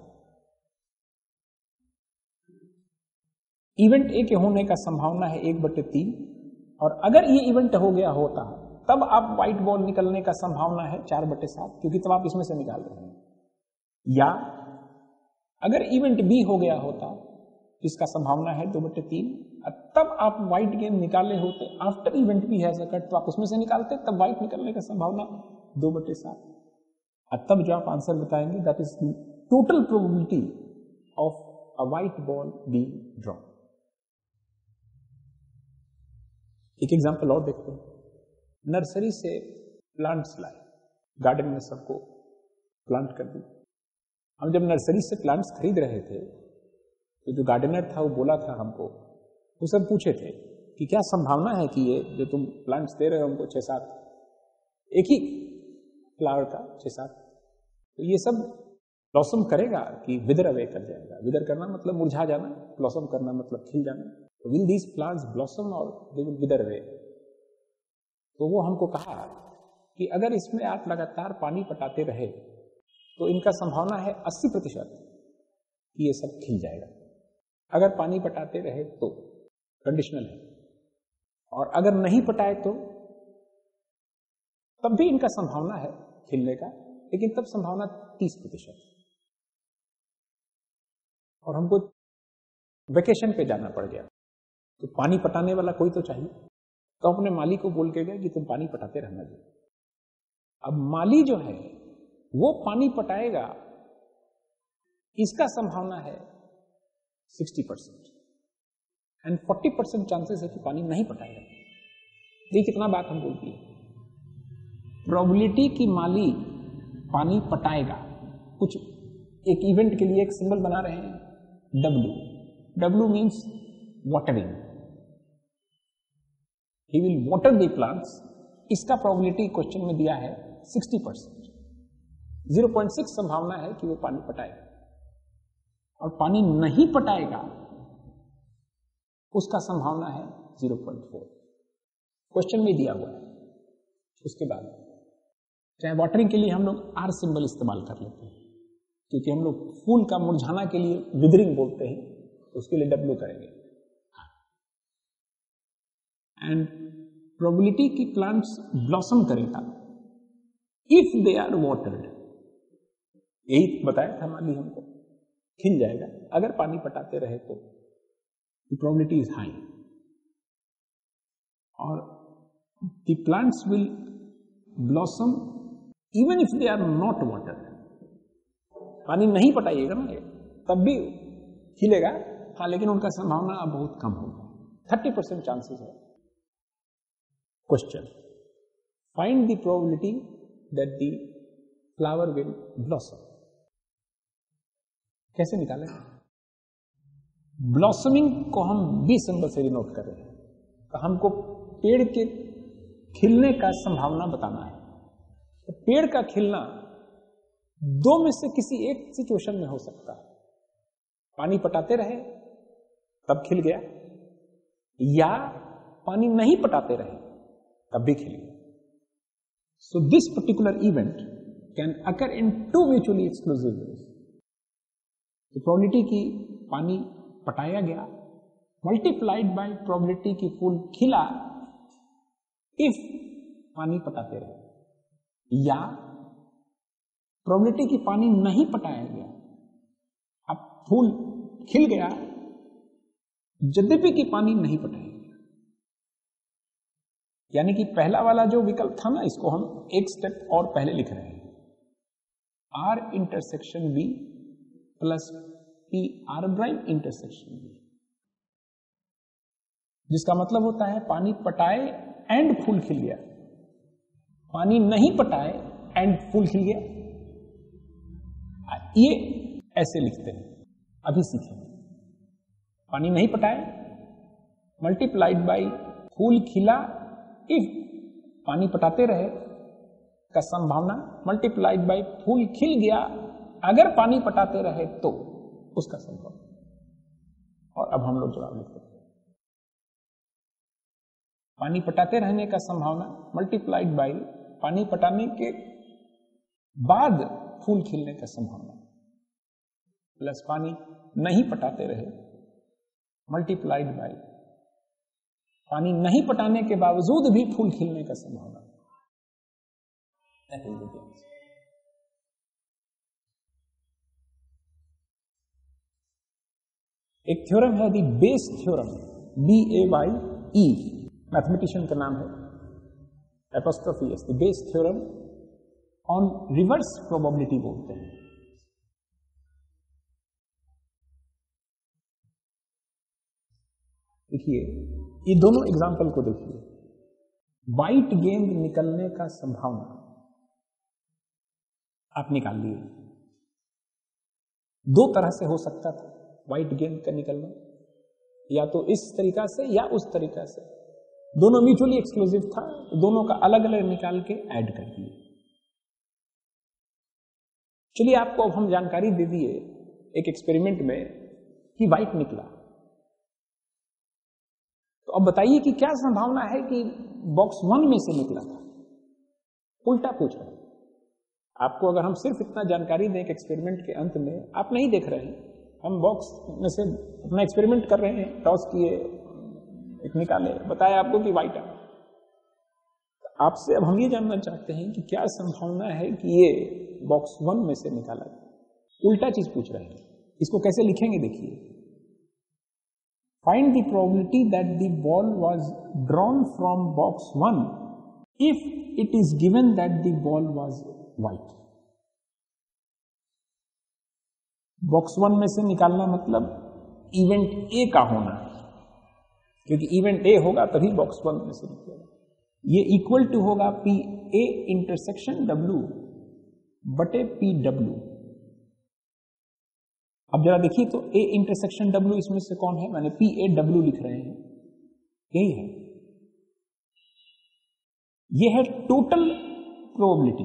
इवेंट A के होने का संभावना है 1/3, और अगर ये इवेंट हो गया होता तब आप व्हाइट बॉल निकलने का संभावना है 4/7, क्योंकि तब आप इसमें से निकाल रहे हैं। या अगर इवेंट B हो गया होता जिसका संभावना है 2/3, तब आप व्हाइट गेंद निकाले होते after event B has occurred, तो आप उसमें से निकालते, तब व्हाइट निकलने का संभावना 2/7। तब जो आप आंसर बताएंगे that is total probability of a white ball being drawn. एक एग्जांपल और देखते हैं। नर्सरी से प्लांट्स लाए, गार्डन में सबको प्लांट कर दी। हम जब नर्सरी से प्लांट्स खरीद रहे थे तो जो गार्डनर था वो बोला था हमको, वो सब पूछे थे कि क्या संभावना है कि ये जो तुम प्लांट्स दे रहे हो हमको 6-7, एक ही फ्लावर का 6-7, तो ये सब ब्लॉसम करेगा कि विदर अवे कर जाएगा? विदर करना मतलब मुरझा जाना, ब्लॉसम करना मतलब खिल जाना। तो विल दीज प्लांट्स ब्लॉसम और दे विल विदर अवे? तो वो हमको कहा कि अगर इसमें आप लगातार पानी पटाते रहे तो इनका संभावना है 80% कि ये सब खिल जाएगा। अगर पानी पटाते रहे तो कंडीशनल है, और अगर नहीं पटाए तो तब भी इनका संभावना है खिलने का, लेकिन तब संभावना 30%। और हमको वेकेशन पे जाना पड़ गया, तो पानी पटाने वाला कोई तो चाहिए। तो अपने माली को बोल के गए कि तुम पानी पटाते रहना जी। अब माली जो है वो पानी पटाएगा, इसका संभावना है 60% एंड 40% चांसेस है कि पानी नहीं पटाएगा। देखिए कितना बात हम बोल दिए। प्रोबेबिलिटी की माली पानी पटाएगा, कुछ एक इवेंट के लिए एक सिंबल बना रहे हैं W। W means watering, he will water the plants. इसका प्रोबेबिलिटी क्वेश्चन में दिया है 60%। 0.6 संभावना है कि वो पानी पटाएगा, और पानी नहीं पटाएगा उसका संभावना है 0.4। क्वेश्चन में दिया हुआ है। उसके बाद चाहे वाटरिंग के लिए हम लोग R सिंबल इस्तेमाल कर लेते हैं, क्योंकि हम लोग फूल का मुरझाना के लिए विदरिंग बोलते हैं, तो उसके लिए W करेंगे। एंड प्रोबेबिलिटी की प्लांट्स ब्लॉसम करेगा इफ दे आर वाटर्ड, यही बताया था माली हमको, खिल जाएगा अगर पानी पटाते रहे तो प्रोबेबिलिटी इज हाई। और the plants will blossom even if they are not watered, पानी नहीं पटाइएगा ना तब भी खिलेगा, हाँ, लेकिन उनका संभावना अब बहुत कम होगा, 30% चांसेस है। Question, find the probability that the flower will blossom. कैसे निकालें? ब्लॉसमिंग को हम 20 नंबर से डिनोट कर रहे हैं, तो हमको पेड़ के खिलने का संभावना बताना है। तो पेड़ का खिलना दो में से किसी एक सिचुएशन में हो सकता है, पानी पटाते रहे तब खिल गया, या पानी नहीं पटाते रहे तब भी खिल गया। So this particular event can occur in two mutually exclusive ways. तो प्रोबेबिलिटी की पानी पटाया गया मल्टीप्लाइड बाय प्रोबेबिलिटी की फूल खिला इफ पानी पटाते रहे, या प्रोबेबिलिटी की पानी नहीं पटाया गया, अब फूल खिल गया यद्यपि कि पानी नहीं पटाया गया। यानी कि पहला वाला जो विकल्प था ना, इसको हम एक स्टेप और पहले लिख रहे हैं, R intersection B plus P R prime intersection B, जिसका मतलब होता है पानी पटाए एंड फूल खिल गया, पानी नहीं पटाए एंड फूल खिल गया। ये ऐसे लिखते हैं, अभी सीखेंगे। पानी नहीं पटाए मल्टीप्लाइड बाई फूल खिला इफ पानी पटाते रहे का संभावना मल्टीप्लाइड बाई फूल खिल गया अगर पानी पटाते रहे तो उसका संभावना। और अब हम लोग जवाब लिखते हैं, पानी पटाते रहने का संभावना मल्टीप्लाइड बाई पानी पटाने के बाद फूल खिलने का संभावना प्लस पानी नहीं पटाते रहे मल्टीप्लाइड बाई पानी नहीं पटाने के बावजूद भी फूल खिलने का संभावना। एक थ्योरम है the Bayes theorem, BAYE, mathematician का नाम है, apostrophe S, the Bayes theorem on reverse probability बोलते हैं। देखिए ये दोनों एग्जाम्पल को देखिए, वाइट गेंद निकलने का संभावना आप निकाल लिए, दो तरह से हो सकता था वाइट गेंद का निकलना, या तो इस तरीका से या उस तरीका से, दोनों म्यूचुअली एक्सक्लूसिव था, दोनों का अलग अलग निकाल के ऐड कर दिए। चलिए आपको अब हम जानकारी दे दिए एक एक्सपेरिमेंट में कि वाइट निकला, तो अब बताइए कि क्या संभावना है कि बॉक्स 1 में से निकला था। उल्टा पूछ रहे हैं आपको, अगर हम सिर्फ इतना जानकारी दें कि एक्सपेरिमेंट के अंत में आप नहीं देख रहे हैं, हम बॉक्स में से अपना एक्सपेरिमेंट कर रहे हैं, टॉस किए, एक निकाले, बताया आपको कि वाइट है। आपसे अब हम ये जानना चाहते हैं कि क्या संभावना है कि ये बॉक्स 1 में से निकाला। उल्टा चीज पूछ रहे हैं, इसको कैसे लिखेंगे देखिए, find the probability that the ball was drawn from box 1 if it is given that the ball was white। Box 1 में से निकालना मतलब इवेंट ए का होना, क्योंकि इवेंट ए होगा तभी बॉक्स 1 में से निकलेगा। ये इक्वल टू होगा पी ए इंटरसेक्शन डब्ल्यू बटे पी डब्ल्यू। अब जरा देखिए तो ए इंटरसेक्शन डब्ल्यू इसमें से कौन है, मैंने पी ए डब्ल्यू लिख रहे हैं, यही है, ये है टोटल प्रोबेबिलिटी।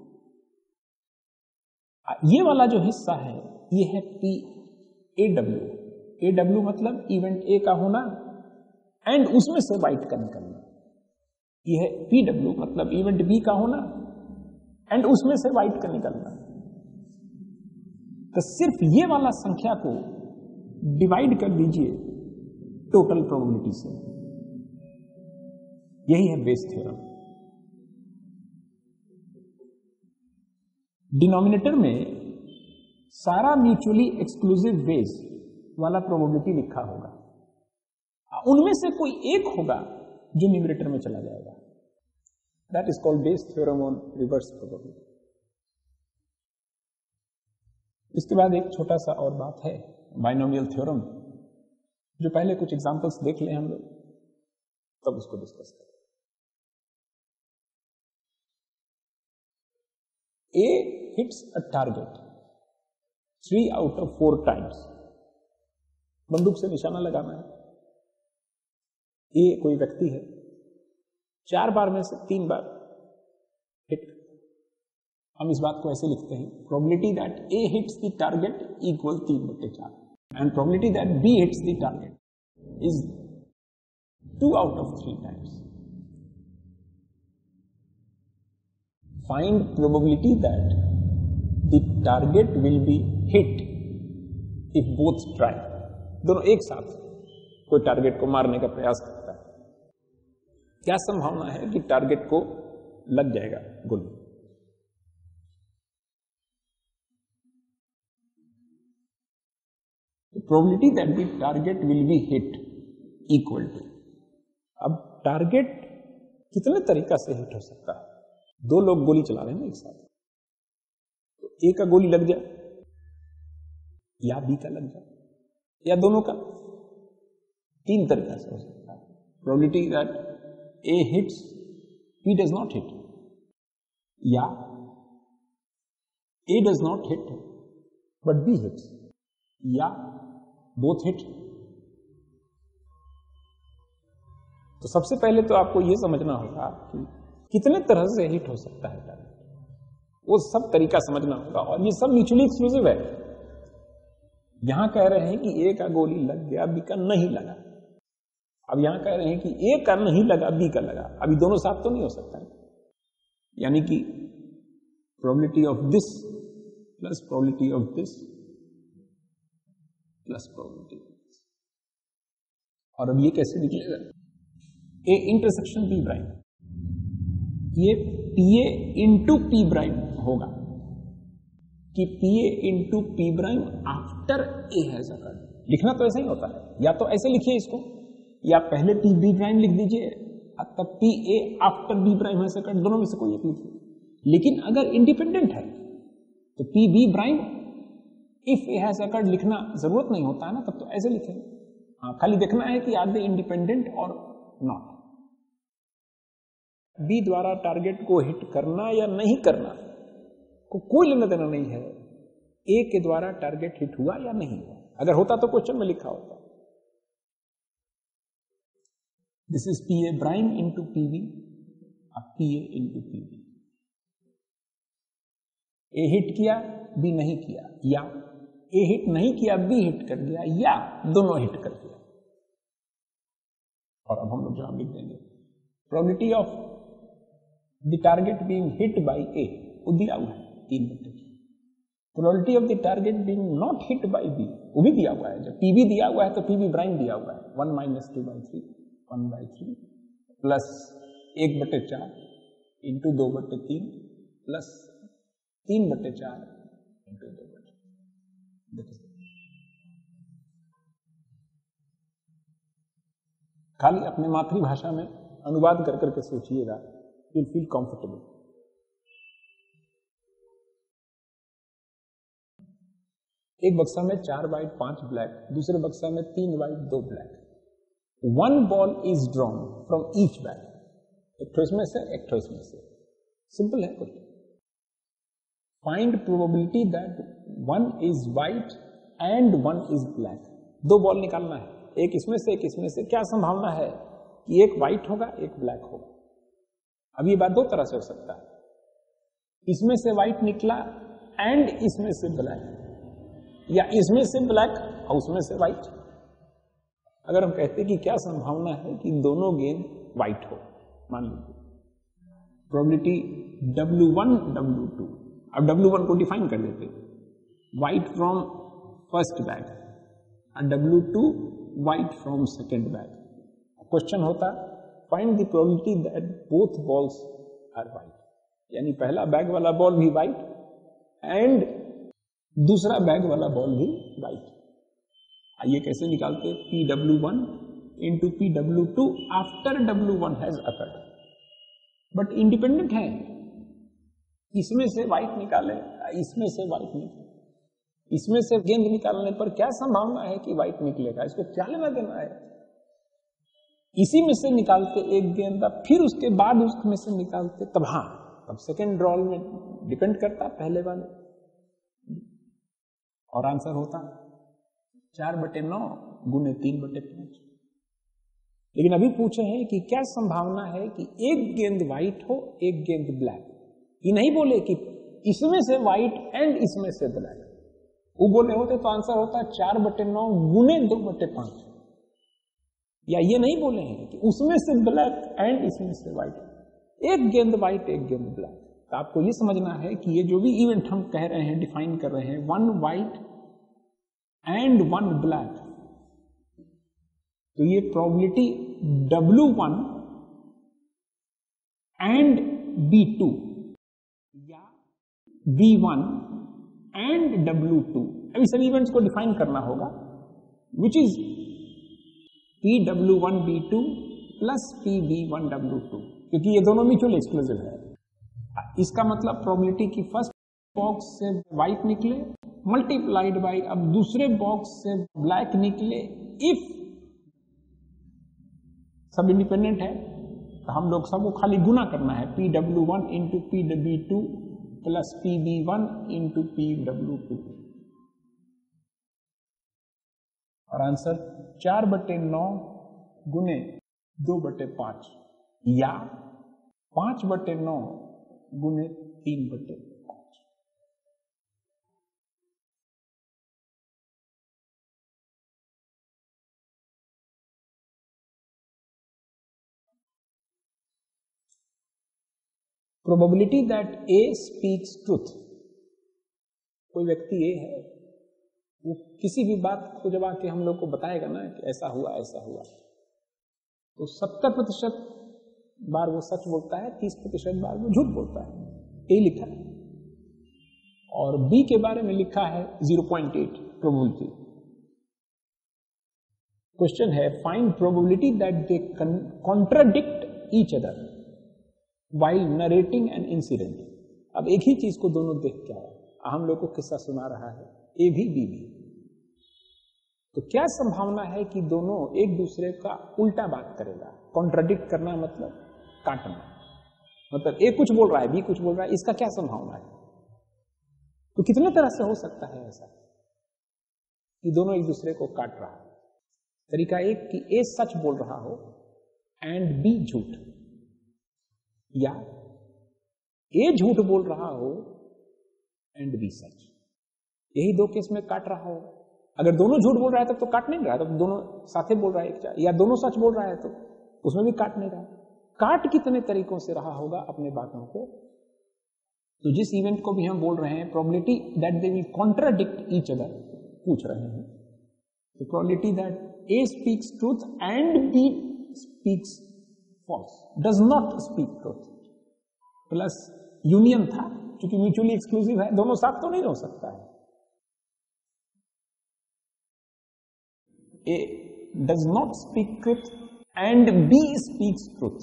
ये वाला जो हिस्सा है ये है P A W, A W मतलब इवेंट ए का होना एंड उसमें से वाइट का निकलना, ये है पी डब्ल्यू मतलब इवेंट बी का होना एंड उसमें से वाइट का निकलना। तो सिर्फ ये वाला संख्या को डिवाइड कर दीजिए टोटल प्रोबेबिलिटी से। यही है बेस थ्योरम। डिनोमिनेटर में सारा म्यूचुअली एक्सक्लूसिव वेज वाला प्रोबेबिलिटी लिखा होगा, उनमें से कोई एक होगा जो न्यूमरेटर में चला जाएगा। That is called Bayes theorem on reverse probability. इसके बाद एक छोटा सा और बात है, बाइनोमियल थ्योरम, जो पहले कुछ एग्जांपल्स देख लें हम लोग, तब उसको डिस्कस करें। A hits a target 3 out of 4 times। बंदूक से निशाना लगाना है। A कोई व्यक्ति है, 4 बार में से 3 बार हिट। हम इस बात को ऐसे लिखते हैं, probability that A hits the target equal 3/4 and probability that B hits the target is 2 out of 3 times। Find probability that the target will be hit if both try। दोनों एक साथ कोई टारगेट को मारने का प्रयास करता है, क्या संभावना है कि टारगेट को लग जाएगा गोली? Probability that the target will be hit equal to, अब टारगेट कितने तरीका से हिट हो सकता है? 2 लोग गोली चला रहे हैं एक साथ, तो A का गोली लग जाए या B का लग जाए या दोनों का, 3 तरीका से हो सकता है। Probability that A hits B does not hit, या A does not hit but B hits, या both hit। तो सबसे पहले तो आपको यह समझना होगा कि कितने तरह से हिट हो सकता है टारगेट, वो सब तरीका समझना होगा, और ये सब म्यूचुअली एक्सक्लूसिव है। यहां कह रहे हैं कि A का गोली लग गया, B का नहीं लगा। अब यहां कह रहे हैं कि A का नहीं लगा, B का लगा। अभी दोनों साथ तो नहीं हो सकता है, यानी कि probability of this plus probability of this plus probability of this. और अब ये कैसे निकलेगा? A इंटरसेक्शन B प्राइम, ये PA इंटू P प्राइम होगा कि PA into P prime after A has occurred. लिखना तो ऐसा ही होता है, या तो ऐसे लिखिए इसको, या पहले PB प्राइम लिख दीजिए, तब PA after B prime has occurred, दोनों में से कोई एक लिखिए। लेकिन अगर इंडिपेंडेंट है तो PB prime if A has occurred लिखना जरूरत नहीं होता है ना, तब तो ऐसे लिखेंगे। हाँ, खाली देखना है कि आर दे इंडिपेंडेंट और नॉट। B द्वारा टारगेट को हिट करना या नहीं करना को कोई लेना देना नहीं है, A के द्वारा टारगेट हिट हुआ या नहीं हुआ। अगर होता तो क्वेश्चन में लिखा होता, this is PA prime into PB, अब PA into PB। A hit किया, B नहीं किया, या A हिट नहीं किया, B हिट कर दिया, या दोनों हिट कर दिया। और अब हम लोग जवाब लिख देंगे। Probability of the target being hit by A वो दिया हुआ है 3/4। Probability of the target being not hit by B वो भी दिया हुआ है। जब PB दिया हुआ है तो PB प्राइम दिया हुआ है 1 - 2/3 1/3 प्लस 1/4 इंटू 2/3 प्लस 3/4 इंटू 2/3। खाली अपने मातृभाषा में अनुवाद कर करके सोचिएगा, यू विल फील कंफर्टेबल। एक बक्सा में 4 व्हाइट 5 ब्लैक, दूसरे बक्सा में 3 white 2 black. 1 ball is drawn from each bag, एक तो इसमें से एक तो इसमें से। सिंपल है कुछ। Find probability that 1 is white and 1 is black. 2 ball निकालना है, एक इसमें से एक इसमें से। क्या संभावना है कि एक व्हाइट होगा एक ब्लैक होगा? अब ये बात 2 तरह से हो सकता है, इसमें से व्हाइट निकला एंड इसमें से ब्लैक, या इसमें से ब्लैक और उसमें से व्हाइट। अगर हम कहते हैं कि क्या संभावना है कि दोनों गेंद व्हाइट हो, मान लीजिए प्रोबेबिलिटी W1 W2। अब W1 को डिफाइन कर देते, white from first bag W2 white from second bag. Question होता find the probability that both balls are white, यानी पहला बैग वाला बॉल भी वाइट एंड दूसरा बैग वाला बॉल भी वाइट। आइए कैसे निकालते, PW1 into PW2 after W1 has occurred, but independent है, इसमें से वाइट निकाले, इसमें से वाइट निकाले, इसमें से गेंद निकालने पर क्या संभावना है कि वाइट निकलेगा, इसको क्या लेना देना है। इसी में से निकालते एक गेंद, फिर उसके बाद उसमें से निकालते, तब हाँ, तब सेकेंड ड्रॉल में डिपेंड करता पहले वाले, और आंसर होता 4/9 गुने 3/5। लेकिन अभी पूछे हैं कि क्या संभावना है कि एक गेंद व्हाइट हो एक गेंद ब्लैक। ये नहीं बोले कि इसमें से व्हाइट एंड इसमें से ब्लैक, वो बोले होते तो आंसर होता 4/9 गुने 2/5। या ये नहीं बोले हैं कि उसमें से ब्लैक एंड इसमें से व्हाइट, एक गेंद व्हाइट एक गेंद ब्लैक। तो आपको ये समझना है कि ये जो भी इवेंट हम कह रहे हैं, डिफाइन कर रहे हैं, 1 व्हाइट एंड 1 ब्लैक, तो ये प्रोबेबिलिटी W1 एंड B2 या B1 एंड W2, अभी सभी इवेंट्स को डिफाइन करना होगा, which is PW1B2 plus PB1W2, क्योंकि ये दोनों म्यूचुअल एक्सक्लूसिव है। इसका मतलब प्रोबेबिलिटी की फर्स्ट बॉक्स से व्हाइट निकले मल्टीप्लाइड बाई अब दूसरे बॉक्स से ब्लैक निकले, इफ सब इंडिपेंडेंट है तो हम लोग सबको खाली गुना करना है, PW1 into PW2 plus PB1 into PW2, और आंसर 4/9 गुने 2/5 या 5/9 गुने 3/5। Probability that A speaks truth, कोई व्यक्ति ए है, वो किसी भी बात को जब आके हम लोग को बताएगा ना कि ऐसा हुआ तो 70% बार वो सच बोलता है, 30% बार वो झूठ बोलता है, यही लिखा है। और बी के बारे में लिखा है 0.8 प्रोबेबिलिटी। क्वेश्चन है find probability that they contradict each other while narrating an incident. अब एक ही चीज को दोनों देख के आया, हम लोग को किस्सा सुना रहा है ए भी बी भी, तो क्या संभावना है कि दोनों एक दूसरे का उल्टा बात करेगा। कॉन्ट्राडिक्ट करना मतलब काटना, मतलब ए कुछ बोल रहा है बी कुछ बोल रहा है, इसका क्या संभावना है। तो कितने तरह से हो सकता है ऐसा कि दोनों एक दूसरे को काट रहा है। तरीका एक कि ए सच बोल रहा हो एंड बी झूठ, या ए झूठ बोल रहा हो एंड बी सच, यही दो केस में काट रहा हो। अगर दोनों झूठ बोल रहा है तब तो काट नहीं रहा है, तब दोनों साथे बोल रहा है, या दोनों सच बोल रहा है तो उसमें भी काट नहीं रहा। काट कितने तरीकों से रहा होगा अपने बातों को। तो जिस इवेंट को भी हम बोल रहे हैं probability that they will contradict each other पूछ रहे हैं, तो probability that A speaks truth and B speaks false, does not speak truth, plus union था क्योंकि म्यूचुअली एक्सक्लूसिव है, दोनों साथ तो नहीं हो सकता है। A does not speak truth and B speaks truth,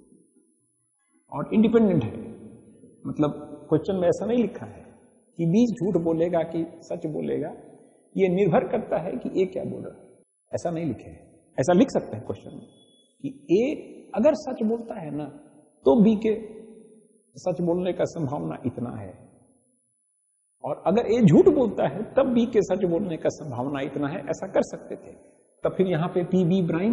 और इंडिपेंडेंट है, मतलब क्वेश्चन में ऐसा नहीं लिखा है कि B झूठ बोलेगा कि सच बोलेगा, ये निर्भर करता है कि A क्या बोल रहा है, ऐसा नहीं लिखे है। ऐसा लिख सकते हैं क्वेश्चन में कि A अगर सच बोलता है ना तो B के सच बोलने का संभावना इतना है, और अगर ए झूठ बोलता है तब बी के सच बोलने का संभावना इतना है, ऐसा कर सकते थे। तब फिर यहां पे P B prime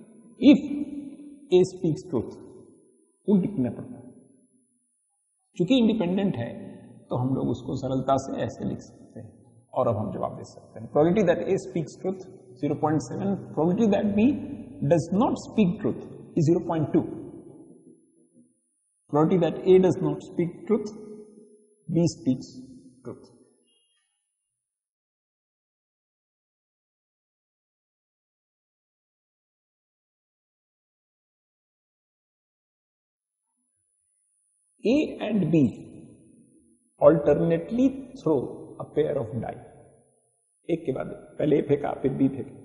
if A speaks truth उल्ट लिखना पड़ता है। चूंकि इंडिपेंडेंट है तो हम लोग उसको सरलता से ऐसे लिख सकते हैं, और अब हम जवाब दे सकते हैं। Probability that A speaks truth 0.7, probability that B does not speak truth is 0.2, probability that A does not speak truth, B speaks truth. A and B alternately throw a pair of die. एक के बाद पहले A फेंका फिर B फेंका.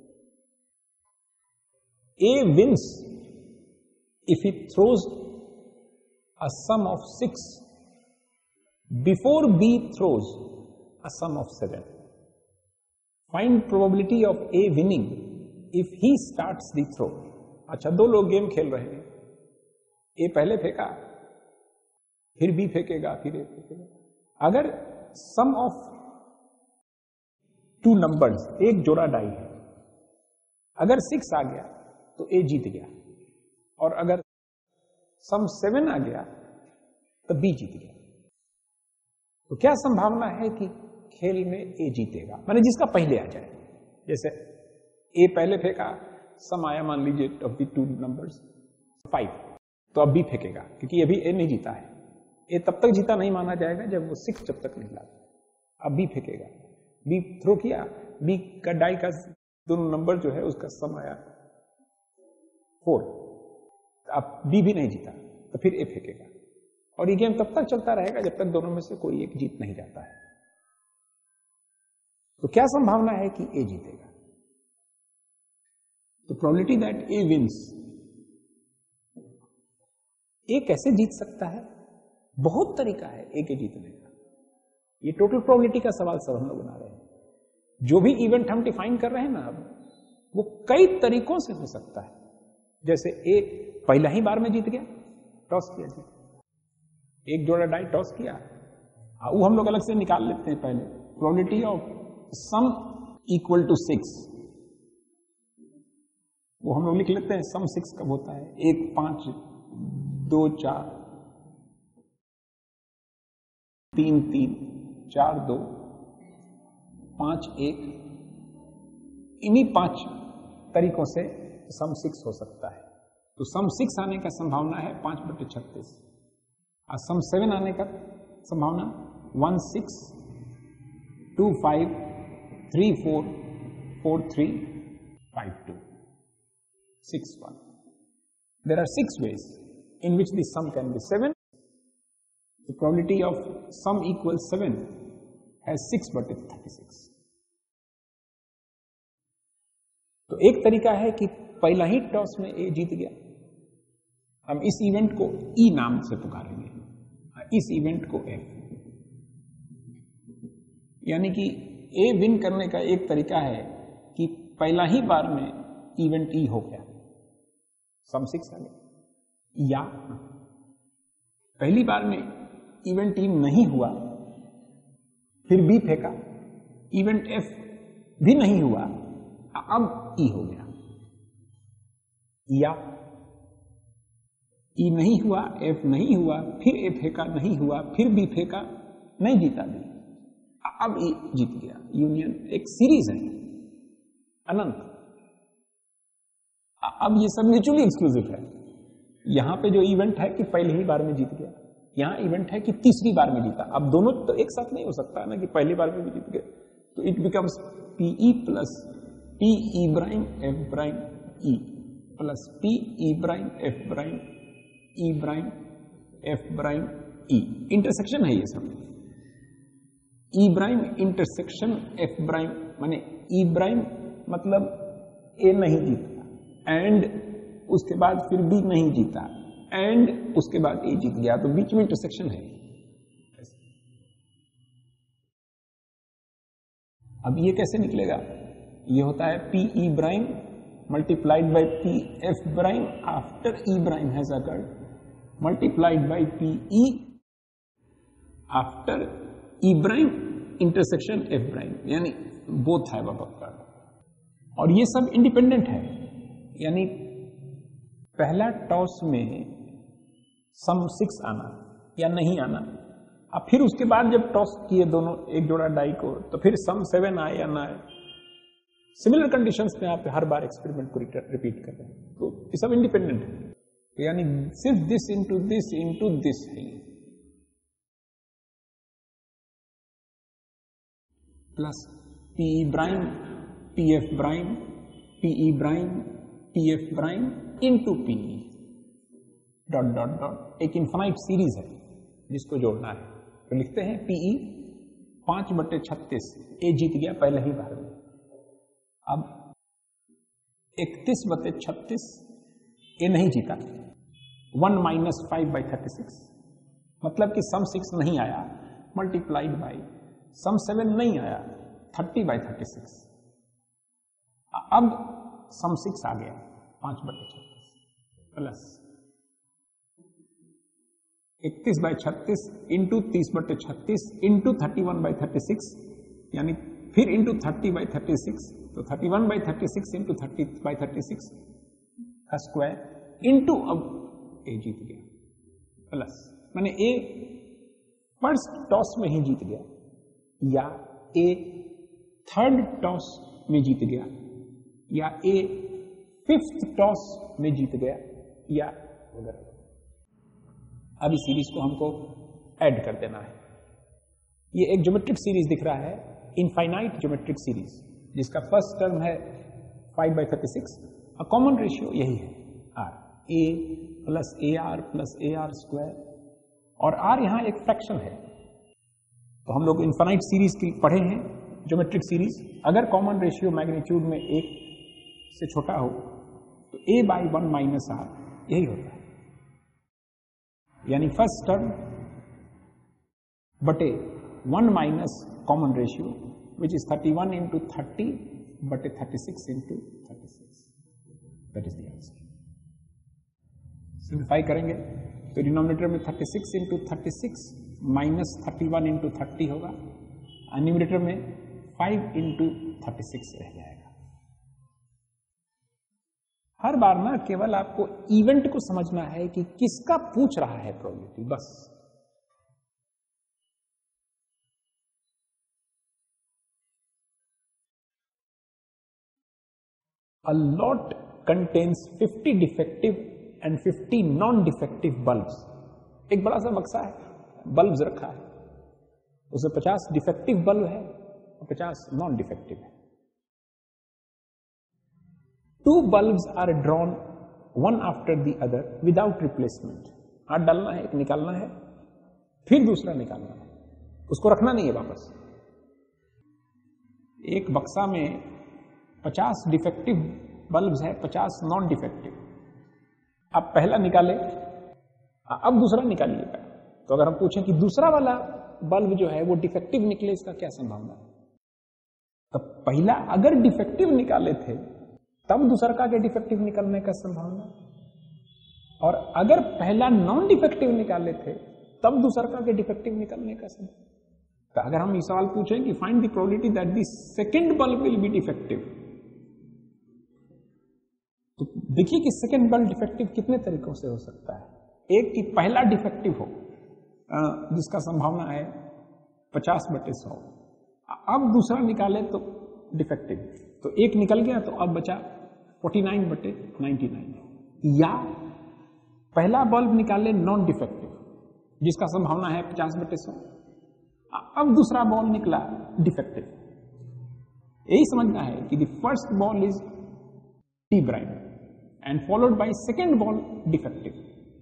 A wins if he throws a sum of 6 before B throws a sum of 7. Find probability of A winning if he starts the throw. अच्छा, दो लोग गेम खेल रहे हैं. A पहले फेंका, फिर B फेंकेगा, फिर A फेंकेगा. अगर सम ऑफ टू नंबर्स, एक जोड़ा डाई है, अगर 6 आ गया तो A जीत गया, और अगर सम 7 आ गया तो B जीत गया. तो क्या संभावना है कि खेल में A जीतेगा? माने जिसका पहले आ जाए. जैसे A पहले फेंका, सम आया मान लीजिए ऑफ द टू नंबर्स 5, तो अब B फेंकेगा, क्योंकि अभी A नहीं जीता है. A तब तक जीता नहीं माना जाएगा जब वो 6 जब तक नहीं लाता. अब B फेंकेगा, B थ्रो किया, B का डाई का दोनों नंबर जो है उसका सम आया 4, अब B भी नहीं जीता तो फिर A फेंकेगा, और ये गेम तब तक चलता रहेगा जब तक दोनों में से कोई एक जीत नहीं जाता है. तो क्या संभावना है कि A जीतेगा? तो probability that A wins, A कैसे जीत सकता है? बहुत तरीका है A के जीतने का. ये टोटल प्रोबेबिलिटी का सवाल सब हम लोग बना रहे हैं. जो भी इवेंट हम डिफाइन कर रहे हैं ना, अब वो कई तरीकों से हो सकता है. जैसे A पहला ही बार में जीत गया, टॉस किया, जीत, एक जोड़ा डाई टॉस किया, वो हम लोग अलग से निकाल लेते हैं. पहले probability of sum equal to 6, वो हम लोग लिख लेते हैं. सम 6 कब होता है? 1 5 2 4 3 3 4 2 5 1. इन्हीं 5 तरीकों से सम 6 हो सकता है. तो सम 6 आने का संभावना है 5/36, और सम 7 आने का संभावना 1 6 2 5 3 4 4 3 5 2 6 1. There are 6 ways in which the sum can be 7. The probability of sum equals 7 has 6/36. तो एक तरीका है कि पहला ही टॉस में A जीत गया. हम इस इवेंट को E नाम से पुकारेंगे, इस इवेंट को F. यानी कि A विन करने का एक तरीका है कि पहला ही बार में इवेंट E हो गया, सम 6 आ गया, या पहली बार में इवेंट E नहीं हुआ, फिर B फेंका, इवेंट F भी नहीं हुआ, अब E हो गया, या E नहीं हुआ, F नहीं हुआ, फिर A फेंका, नहीं हुआ, फिर B फेंका, नहीं जीता भी, अब E जीत गया. यूनियन एक सीरीज है अनंत. अब ये सब म्यूचुअली एक्सक्लूसिव है. यहां पे जो इवेंट है कि पहले ही बार में जीत गया, यहां इवेंट है कि तीसरी बार में जीता. अब दोनों तो एक साथ नहीं हो सकता है ना कि पहली बार में भी जीत गए. तो it becomes PE plus PE prime F prime E plus PE prime F prime E prime F prime E. Intersection है ये सब. E prime intersection F prime, माने E प्राइम मतलब A नहीं जीता, एंड उसके बाद फिर B नहीं जीता, एंड उसके बाद A जीत गया. तो बीच में इंटरसेक्शन है. अब ये कैसे निकलेगा? ये होता है PE prime multiplied by PF prime after E prime has occurred, multiplied by PE after E prime intersection F prime, यानी बोथ हैव अकर्ड. और ये सब इंडिपेंडेंट है. यानी पहला टॉस में सम 6 आना या नहीं आना, अब फिर उसके बाद जब टॉस किए दोनों एक जोड़ा डाई को, तो फिर सम 7 आए या ना आए. सिमिलर कंडीशंस में आप हर बार एक्सपेरिमेंट को रिपीट कर रहे हैं. तो ये सब इंडिपेंडेंट है. यानी सिर्फ दिस इंटू दिस है, plus PE prime PF prime PE prime PF prime into PE. Dot dot dot एक इन्फिनाइट सीरीज है जिसको जोड़ना है। तो लिखते हैं PE 5/36, ए जीत गया पहले ही बार में। अब 31/36 ए नहीं जीता, 1 - 5/36 मतलब कि सम 6 नहीं आया, मल्टीप्लाइड बाई सम 7 नहीं आया, 30/36। अब सम 6 आ गया 5/36 प्लस 31/36 इंटू 30/36 इंटू 31/36 यानी फिर इंटू 30/36, तो 31/36 इंटू 30/36 का स्क्वायर इंटू अब ए जीत गया प्लस मैंने ए फर्स्ट टॉस में ही जीत गया या ए थर्ड टॉस में जीत गया या ए फिफ्थ टॉस में जीत गया या वगैरह। अब इस सीरीज को हमको ऐड कर देना है। ये एक ज्योमेट्रिक सीरीज दिख रहा है, इनफाइनाइट ज्योमेट्रिक सीरीज, जिसका फर्स्ट टर्म है 5/36 और कॉमन रेशियो यही है r, a plus A R square, और r यहां एक फ्रैक्शन है। तो हम लोग इनफाइनाइट सीरीज की पढ़े हैं, ज्योमेट्रिक सीरीज, अगर कॉमन रेशियो मैग्नीट्यूड में 1 से छोटा हो तो a/1 माइनस r यही होता है, यानी फर्स्ट टर्म बटे 1 minus common ratio which is 31 into 30 बटे 36 into 36। That is the answer. Simplify करेंगे तो डिनोमिनेटर में 36 इंटू 36 माइनस 31 इंटू 30 होगा, और न्यूमरेटर में 5 इंटू 36 रह जाएगा। हर बार ना केवल आपको इवेंट को समझना है कि किसका पूछ रहा है प्रोबेबिलिटी, बस। A lot contains 50 defective and 50 non-defective bulbs। एक बड़ा सा बक्सा है, बल्ब्स रखा है, उसमें 50 डिफेक्टिव बल्ब है और 50 नॉन डिफेक्टिव है। 2 bulbs are drawn one after the other without replacement। हाथ डालना है, एक निकालना है, फिर दूसरा निकालना है, उसको रखना नहीं है वापस। एक बक्सा में 50 डिफेक्टिव बल्ब्स है, 50 नॉन डिफेक्टिव। आप पहला निकाले, अब दूसरा निकालिएगा। तो अगर हम पूछें कि दूसरा वाला बल्ब जो है वो डिफेक्टिव निकले, इसका क्या संभावना है? तो पहला अगर डिफेक्टिव निकाले थे तब दूसरा का के डिफेक्टिव निकलने का संभावना, और अगर पहला नॉन डिफेक्टिव निकाले थे तब दूसरा का के डिफेक्टिव निकलने का संभावना। तो अगर हम ये सवाल पूछें कि find the probability that the second bulb will be defective, तो देखिए कि सेकंड बल्ब डिफेक्टिव कितने तरीकों से हो सकता है। एक कि पहला डिफेक्टिव हो, जिसका संभावना है 50/100, अब दूसरा निकाले तो डिफेक्टिव, तो एक निकल गया तो अब बचा 49/99, या पहला बल्ब निकाले नॉन डिफेक्टिव जिसका संभावना है 50/100, अब दूसरा बॉल निकला डिफेक्टिव। यही समझना है कि the first ball is T prime and followed by second ball defective.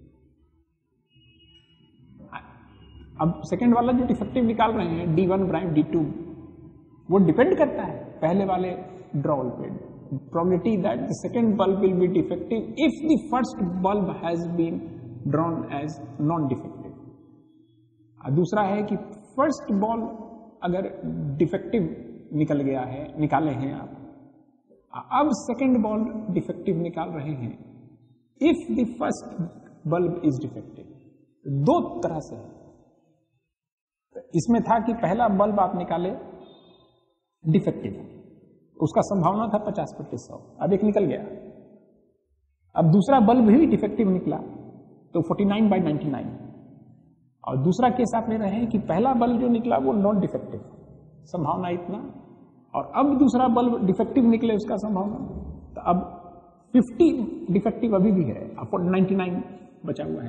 अब सेकेंड वाला जो डिफेक्टिव निकाल रहे हैं D1 ब्राइम D2, वो डिपेंड करता है पहले वाले ड्रॉल पे। Probability that the second bulb will be defective if the first bulb has been drawn as non defective. दूसरा है कि फर्स्ट बॉल अगर डिफेक्टिव निकल गया है, निकाले हैं आप, अब सेकेंड बॉल डिफेक्टिव निकाल रहे हैं if the first bulb is defective. दो तरह से है। इसमें था कि पहला बल्ब आप निकाले डिफेक्टिव, उसका संभावना था 50/100, अब एक निकल गया। अब दूसरा बल्ब भी डिफेक्टिव निकला तो 49/99, और दूसरा केस आप ले रहे हैं कि पहला बल्ब जो निकला वो नॉन डिफेक्टिव, संभावना इतना, और अब दूसरा बल्ब डिफेक्टिव निकले उसका संभावना, तो अब 50 डिफेक्टिव अभी भी है, अब 99 बचा हुआ है।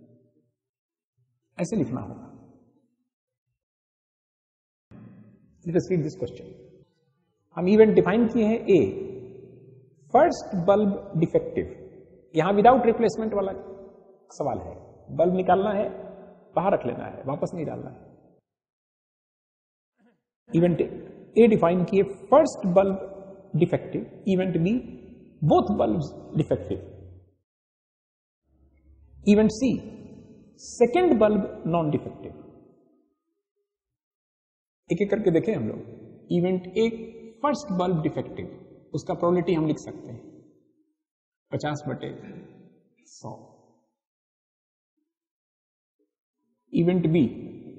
ऐसे लिखना होगा। Let us read this question. हम इवेंट डिफाइन किए हैं ए, फर्स्ट बल्ब डिफेक्टिव, यहां विदाउट रिप्लेसमेंट वाला सवाल है। बल्ब निकालना है, बाहर रख लेना है, वापस नहीं डालना है। इवेंट ए डिफाइन किए, first bulb defective, event B both bulbs defective, event C second bulb non defective. एक एक करके देखें हम लोग। Event A first bulb defective, उसका प्रोबेबिलिटी हम लिख सकते हैं 50/100। Event B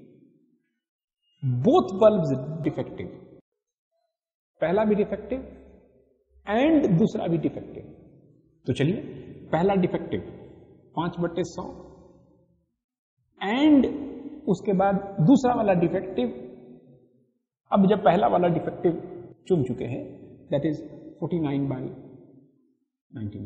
both bulbs defective, पहला भी डिफेक्टिव एंड दूसरा भी डिफेक्टिव। तो चलिए, पहला डिफेक्टिव 5/100 एंड उसके बाद दूसरा वाला डिफेक्टिव। अब जब पहला वाला डिफेक्टिव चुन चुके हैं, दैट इज 49/99।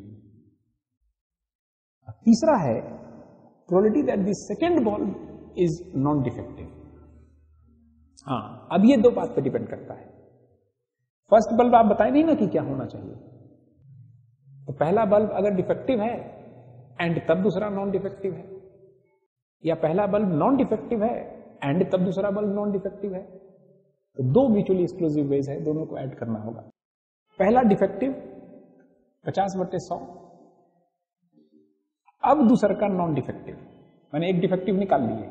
तीसरा है probability that the second bulb is non defective. हाँ, अब ये दो बात पे डिपेंड करता है। फर्स्ट बल्ब आप बताए नहीं ना कि क्या होना चाहिए। तो पहला बल्ब अगर डिफेक्टिव है एंड तब दूसरा नॉन डिफेक्टिव है, या पहला बल्ब नॉन डिफेक्टिव है एंड तब दूसरा बल्ब नॉन डिफेक्टिव है, तो दो म्यूचुअली एक्सक्लूसिव वेज है, दोनों को ऐड करना होगा। पहला डिफेक्टिव 50/100, अब दूसरा का नॉन डिफेक्टिव, मैंने एक डिफेक्टिव निकाल लिए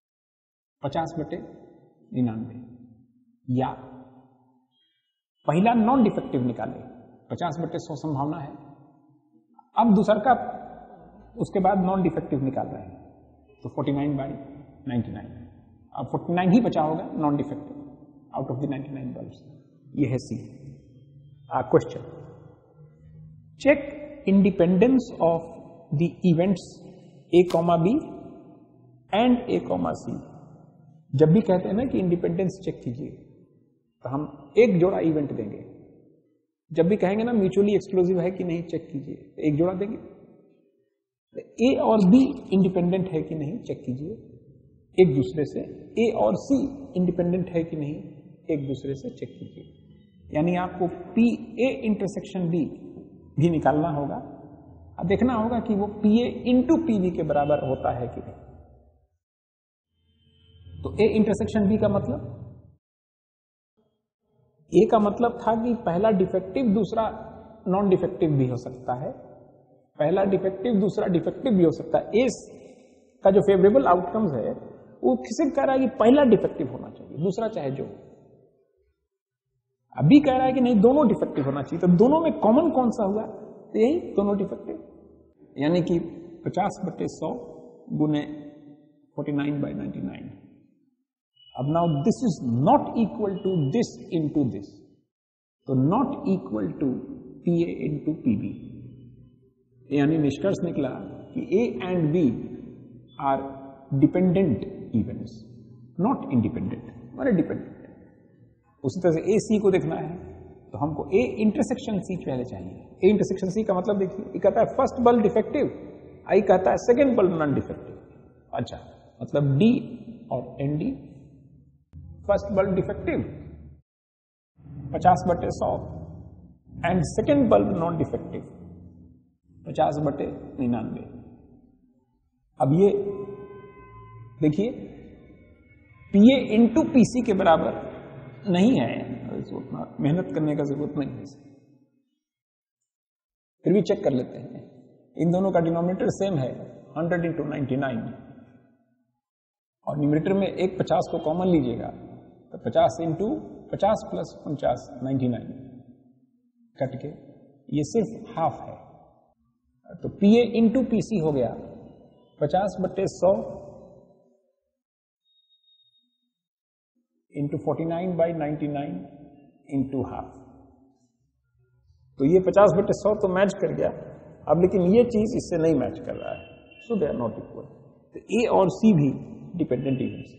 50/99, या पहला नॉन डिफेक्टिव निकाले 50/100 संभावना है, अब दूसरा का उसके बाद नॉन डिफेक्टिव निकाल रहे हैं, तो 49/99। अब 49 ही बचा होगा non defective out of the 99 bulbs. ये है C. Question, check independence of the events A, B and A, C। जब भी कहते हैं ना कि इंडिपेंडेंस चेक कीजिए, तो हम एक जोड़ा इवेंट देंगे। जब भी कहेंगे ना म्यूचुअली एक्सक्लूसिव है कि नहीं चेक कीजिए, तो एक जोड़ा देंगे। A और B इंडिपेंडेंट है कि नहीं चेक कीजिए एक दूसरे से, A और C इंडिपेंडेंट है कि नहीं एक दूसरे से चेक कीजिए। यानी आपको PA इंटरसेक्शन B भी निकालना होगा। अब देखना होगा कि वो PA इंटू PB के बराबर होता है कि नहीं। तो A इंटरसेक्शन B का मतलब, A का मतलब था कि पहला डिफेक्टिव दूसरा नॉन डिफेक्टिव भी हो सकता है, पहला डिफेक्टिव दूसरा डिफेक्टिव भी हो सकता है। A का जो फेवरेबल आउटकम्स है वो किसे कह रहा है कि पहला डिफेक्टिव होना चाहिए, दूसरा चाहे जो। अभी कह रहा है कि नहीं दोनों डिफेक्टिव होना चाहिए, तो दोनों में कॉमन कौन सा हुआ, तो यही दोनों डिफेक्टिव, यानी कि 50/100 गुने 49/99। अब now this is not equal to this into this, तो not equal to PA into PB। यानी निष्कर्ष निकला कि A and B are dependent events, not independent, माने डिपेंडेंट। उसी तरह से AC को देखना है तो हमको A इंटरसेक्शन C पहले चाहिए। A इंटरसेक्शन C का मतलब देखिए, ये कहता है फर्स्ट बल्ब डिफेक्टिव, I कहता है सेकेंड बल्ब नॉन डिफेक्टिव। अच्छा, मतलब D और ND, first bulb defective 50/100 and second bulb non defective 50/99। अब ये देखिए PA इंटू PC के बराबर नहीं है, उतना मेहनत करने का जरूरत नहीं है, फिर भी चेक कर लेते हैं। इन दोनों का डिनोमिनेटर सेम है 100 इंटू 99, और न्यूमरेटर में एक 50 को कॉमन लीजिएगा तो 50 इंटू 50 प्लस 49 99 कट के ये सिर्फ हाफ है, तो PA इंटू PC हो गया 50/100 इंटू 49/99 इंटू हाफ। तो ये 50/100 तो मैच कर गया, अब लेकिन ये चीज इससे नहीं मैच कर रहा है, so they are not equal. तो A और C भी डिपेंडेंट इवेंट्स।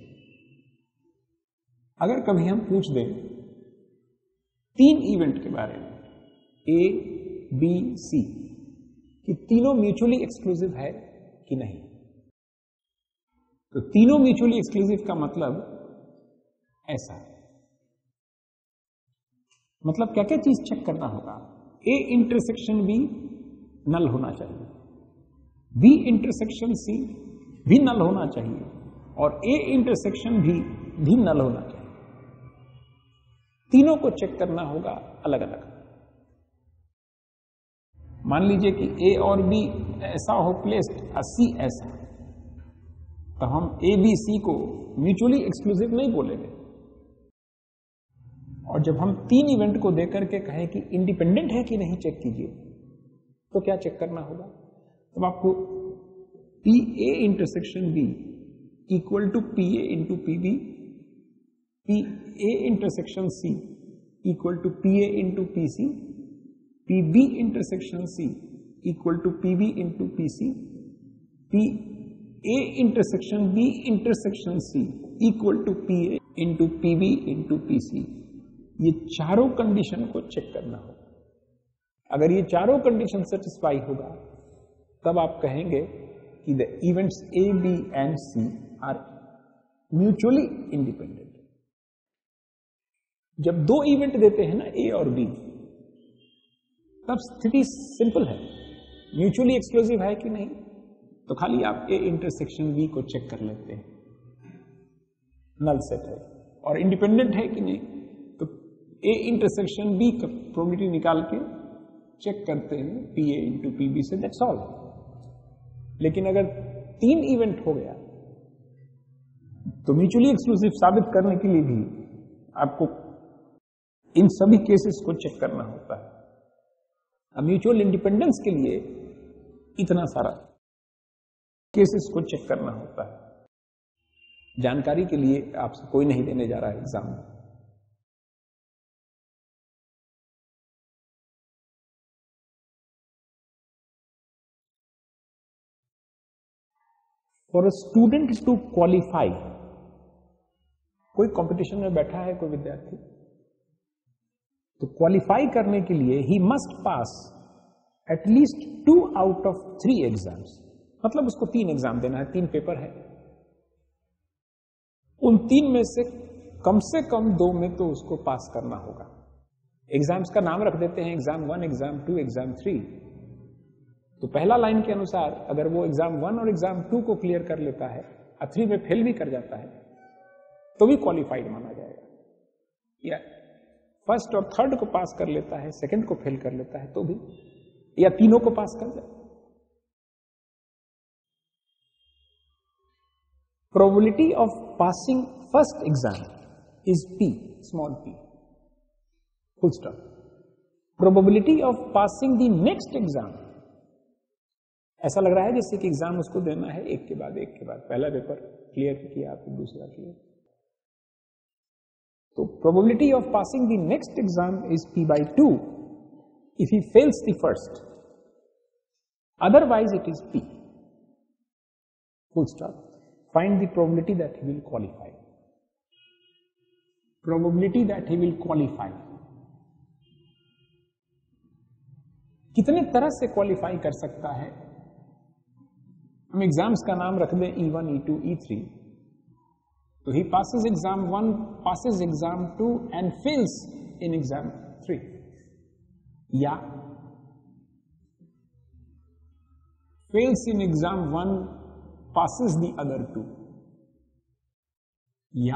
अगर कभी हम पूछ दें 3 इवेंट के बारे में A, B, C कि तीनों म्यूचुअली एक्सक्लूसिव है कि नहीं, तो तीनों म्यूचुअली एक्सक्लूसिव का मतलब ऐसा, मतलब क्या क्या चीज चेक करना होगा। A इंटरसेक्शन B नल होना चाहिए, बी इंटरसेक्शन सी भी नल होना चाहिए और ए इंटरसेक्शन भी नल होना चाहिए। तीनों को चेक करना होगा अलग अलग। मान लीजिए कि ए और बी ऐसा हो प्लेस्ड और सी ऐसा, तो हम ए बी सी को म्यूचुअली एक्सक्लूसिव नहीं बोलेंगे। और जब हम तीन इवेंट को देकर के कहें कि इंडिपेंडेंट है कि नहीं चेक कीजिए, तो क्या चेक करना होगा? तब आपको P A intersection B equal to P A into P B, P A intersection C equal to P A into P C, P B intersection C equal to P B into P C, P A intersection B intersection C equal to P A into P B into P C. ये चारों कंडीशन को चेक करना होगा। अगर ये चारों कंडीशन सेटिस्फाई होगा तब आप कहेंगे कि the events A B and C are mutually independent. जब दो इवेंट देते हैं ना ए और बी, तब स्थिति सिंपल है, म्यूचुअली एक्सक्लूसिव है कि नहीं, तो खाली आप ए इंटरसेक्शन बी को चेक कर लेते हैं, नल सेट है। और इंडिपेंडेंट है कि नहीं, तो ए इंटरसेक्शन बी का प्रोबेबिलिटी निकाल के चेक करते हैं P A into P B से, दैट्स ऑल। लेकिन अगर तीन इवेंट हो गया तो म्यूचुअली एक्सक्लूसिव साबित करने के लिए भी आपको इन सभी केसेस को चेक करना होता है। अब म्यूचुअल इंडिपेंडेंस के लिए इतना सारा केसेस को चेक करना होता है। जानकारी के लिए आपसे कोई नहीं देने जा रहा है एग्जाम में। For a student to qualify, कोई कंपटीशन में बैठा है कोई विद्यार्थी, तो क्वालिफाई करने के लिए ही must pass at least 2 out of 3 exams. मतलब उसको 3 एग्जाम देना है, 3 पेपर है, उन 3 में से कम 2 में तो उसको पास करना होगा। एग्जाम्स का नाम रख देते हैं एग्जाम 1, एग्जाम 2, एग्जाम 3। तो पहला लाइन के अनुसार अगर वो एग्जाम 1 और एग्जाम 2 को क्लियर कर लेता है और 3 में फेल भी कर जाता है तो भी क्वालिफाइड माना जाएगा। या फर्स्ट और थर्ड को पास कर लेता है, सेकंड को फेल कर लेता है तो भी, या तीनों को पास कर जाए। Probability of passing first exam is P, small p, full stop. Probability of passing the next exam, ऐसा लग रहा है जैसे कि एग्जाम उसको देना है एक के बाद एक के बाद, पहला पेपर क्लियर किया फिर दूसरा क्लियर। तो probability of passing the next exam is P/2 if he fails the first, otherwise it is P, full stop. Find the probability that he will qualify. Probability that he will qualify. कितने तरह से क्वालिफाई कर सकता है? हम एग्जाम्स का नाम रख दें E1, E2, E3, तो he passes exam 1, passes exam 2 and fails in exam 3. या fails in exam 1, passes the other 2. या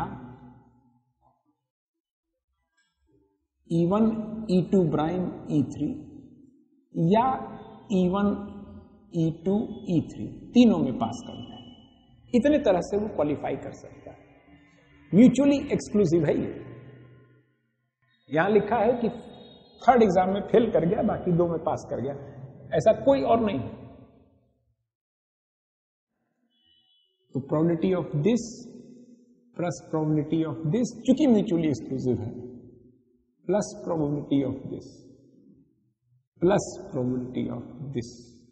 E1, E2 prime, E3, या E1, E2, E3 तीनों में पास करता है। इतने तरह से वो क्वालिफाई कर सकता है। म्यूचुअली एक्सक्लूसिव है ये। यहां लिखा है कि थर्ड एग्जाम में फेल कर गया, बाकी 2 में पास कर गया, ऐसा कोई और नहीं है। तो probability of this plus probability of this, चूंकि म्यूचुअली एक्सक्लूसिव है, plus probability of this plus probability of this.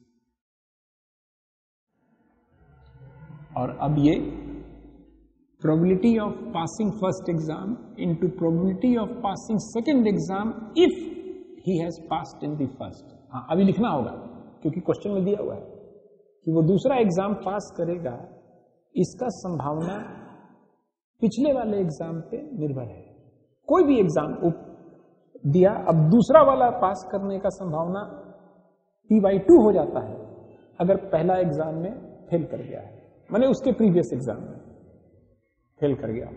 और अब ये probability of passing first exam into probability of passing second exam if he has passed in the first. हाँ, अभी लिखना होगा क्योंकि क्वेश्चन में दिया हुआ है कि वो दूसरा एग्जाम पास करेगा, इसका संभावना पिछले वाले एग्जाम पे निर्भर है। कोई भी एग्जाम दिया, अब दूसरा वाला पास करने का संभावना P/2 हो जाता है, अगर पहला एग्जाम में फेल कर गया है, माने उसके प्रीवियस एग्जाम में फेल कर गया,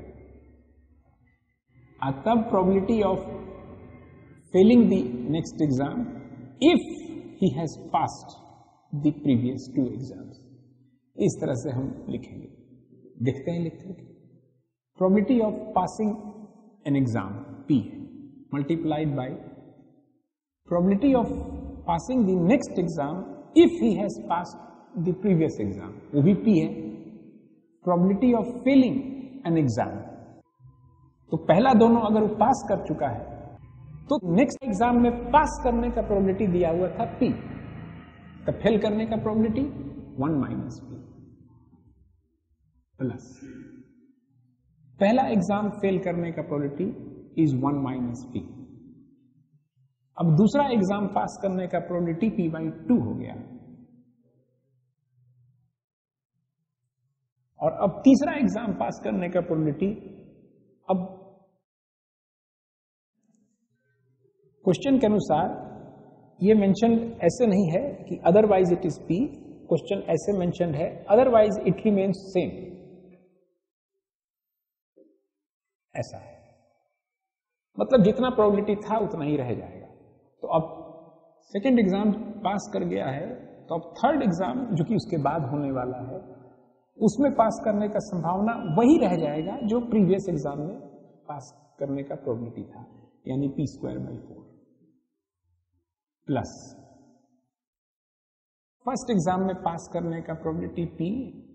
तब probability of failing the next exam if he has passed the previous 2 exams, इस तरह से हम लिखेंगे। देखते हैं लिखते हैं। Probability of passing an exam P है, multiplied by probability of passing the next exam if he has passed the previous exam, वो भी P है। Probability of failing an exam, तो पहला दोनों अगर वो पास कर चुका है तो नेक्स्ट एग्जाम में पास करने का प्रोबेबिलिटी दिया हुआ था P, तो फेल करने का प्रोबेबिलिटी 1 माइनस P प्लस पहला एग्जाम फेल करने का प्रोबेबिलिटी इज 1 माइनस P। अब दूसरा एग्जाम पास करने का प्रोबेबिलिटी P/2 हो गया, और अब तीसरा एग्जाम पास करने का प्रोबेबिलिटी, अब क्वेश्चन के अनुसार ये मेंशन ऐसे नहीं है कि otherwise it is P, question ऐसे मेंशन है अदरवाइज इट रिमेन्स सेम, ऐसा है, मतलब जितना प्रोबेबिलिटी था उतना ही रह जाएगा। तो अब सेकंड एग्जाम पास कर गया है, तो अब थर्ड एग्जाम जो कि उसके बाद होने वाला है, उसमें पास करने का संभावना वही रह जाएगा जो प्रीवियस एग्जाम में पास करने का प्रोबेबिलिटी था, यानी P²/4 प्लस फर्स्ट एग्जाम में पास करने का प्रोबेबिलिटी P,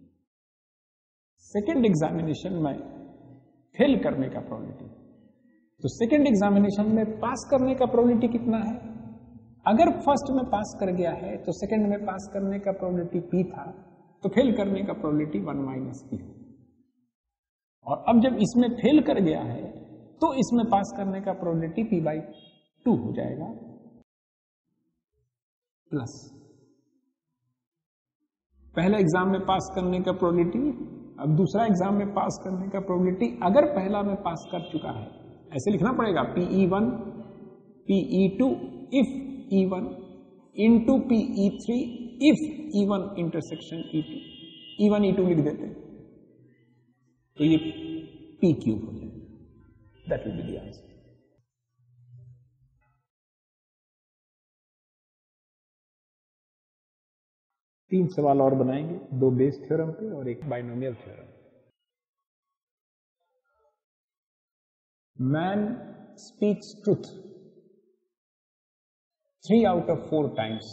सेकेंड एग्जामिनेशन में फेल करने का प्रोबेबिलिटी। तो सेकेंड एग्जामिनेशन में पास करने का प्रोबेबिलिटी कितना है? अगर फर्स्ट में पास कर गया है तो सेकेंड में पास करने का प्रोबेबिलिटी P था, तो फेल करने का प्रोबेबिलिटी 1 माइनस P है। और अब जब इसमें फेल कर गया है तो इसमें पास करने का प्रोबेबिलिटी P/2 हो जाएगा प्लस पहले एग्जाम में पास करने का प्रोबेबिलिटी, अब दूसरा एग्जाम में पास करने का प्रोबेबिलिटी अगर पहला में पास कर चुका है, ऐसे लिखना पड़ेगा PE1 PE2 if E1 into PE3 if E1 intersection E2, E1 E2 लिख देते हैं तो ये P³ हो जाएगा, that will be the answer. तीन सवाल और बनाएंगे, 2 बेस थ्योरम पे और एक binomial theorem. Man speaks truth 3 out of 4 times.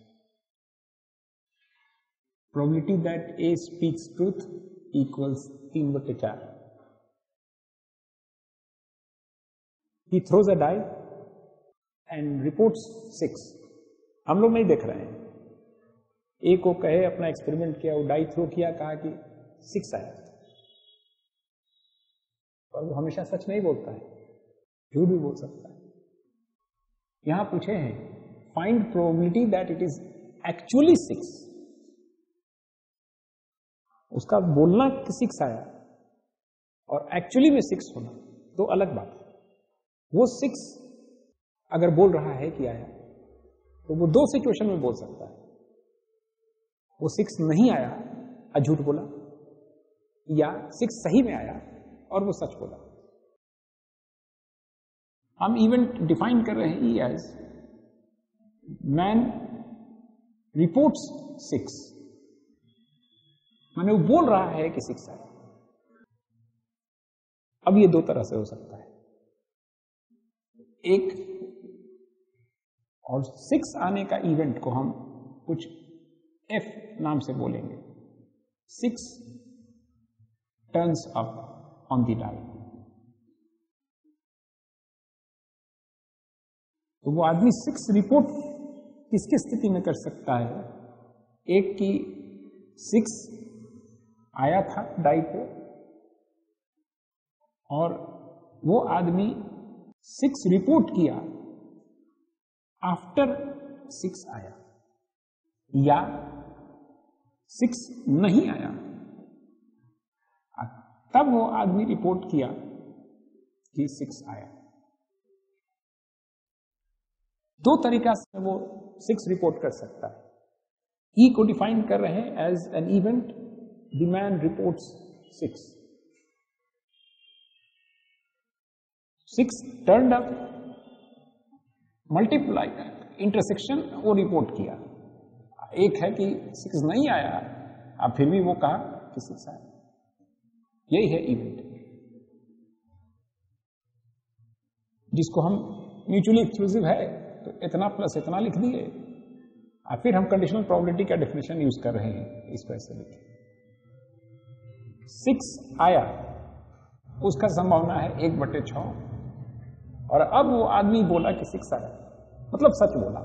Probability that A speaks truth equals 3/4. He throws a die and reports 6. हम लोग नहीं देख रहे हैं, ए को कहे अपना एक्सपेरिमेंट किया, वो डाई थ्रो किया, कहा कि 6 आया, पर वो हमेशा सच नहीं बोलता है, झूठ भी बोल सकता है। यहां पूछे हैं find probability that it is actually 6, उसका बोलना कि 6 आया और एक्चुअली में 6 होना दो अलग बात है। वो 6 अगर बोल रहा है कि आया तो वो 2 सिचुएशन में बोल सकता है, वो 6 नहीं आया और झूठ बोला, या 6 सही में आया और वो सच बोला। हम इवेंट डिफाइन कर रहे हैं E एज मैन रिपोर्ट्स 6, माने वो बोल रहा है कि 6 आया। अब ये 2 तरह से हो सकता है, एक और 6 आने का इवेंट को हम कुछ F नाम से बोलेंगे, 6 turns up on the die. तो वो आदमी 6 रिपोर्ट किसकी स्थिति में कर सकता है? एक की 6 आया था डाई पे और वो आदमी 6 रिपोर्ट किया आफ्टर 6 आया, या 6 नहीं आया तब वो आदमी रिपोर्ट किया कि 6 आया। 2 तरीका से वो 6 रिपोर्ट कर सकता है, ई को डिफाइन कर रहे हैं as an event the man reports 6 turned up, multiply intersection वो रिपोर्ट किया। एक है कि 6 नहीं आया, अब फिर भी वो कहा कि 6 आया। यही है इवेंट, जिसको हम म्यूचुअली एक्सक्लूसिव है तो इतना प्लस इतना लिख दिए, और फिर हम कंडीशनल प्रोबेबिलिटी का डेफिनेशन यूज कर रहे हैं, इसको ऐसे लिखे 6 आया, उसका संभावना है 1/6, और अब वो आदमी बोला कि 6 आया, मतलब सच बोला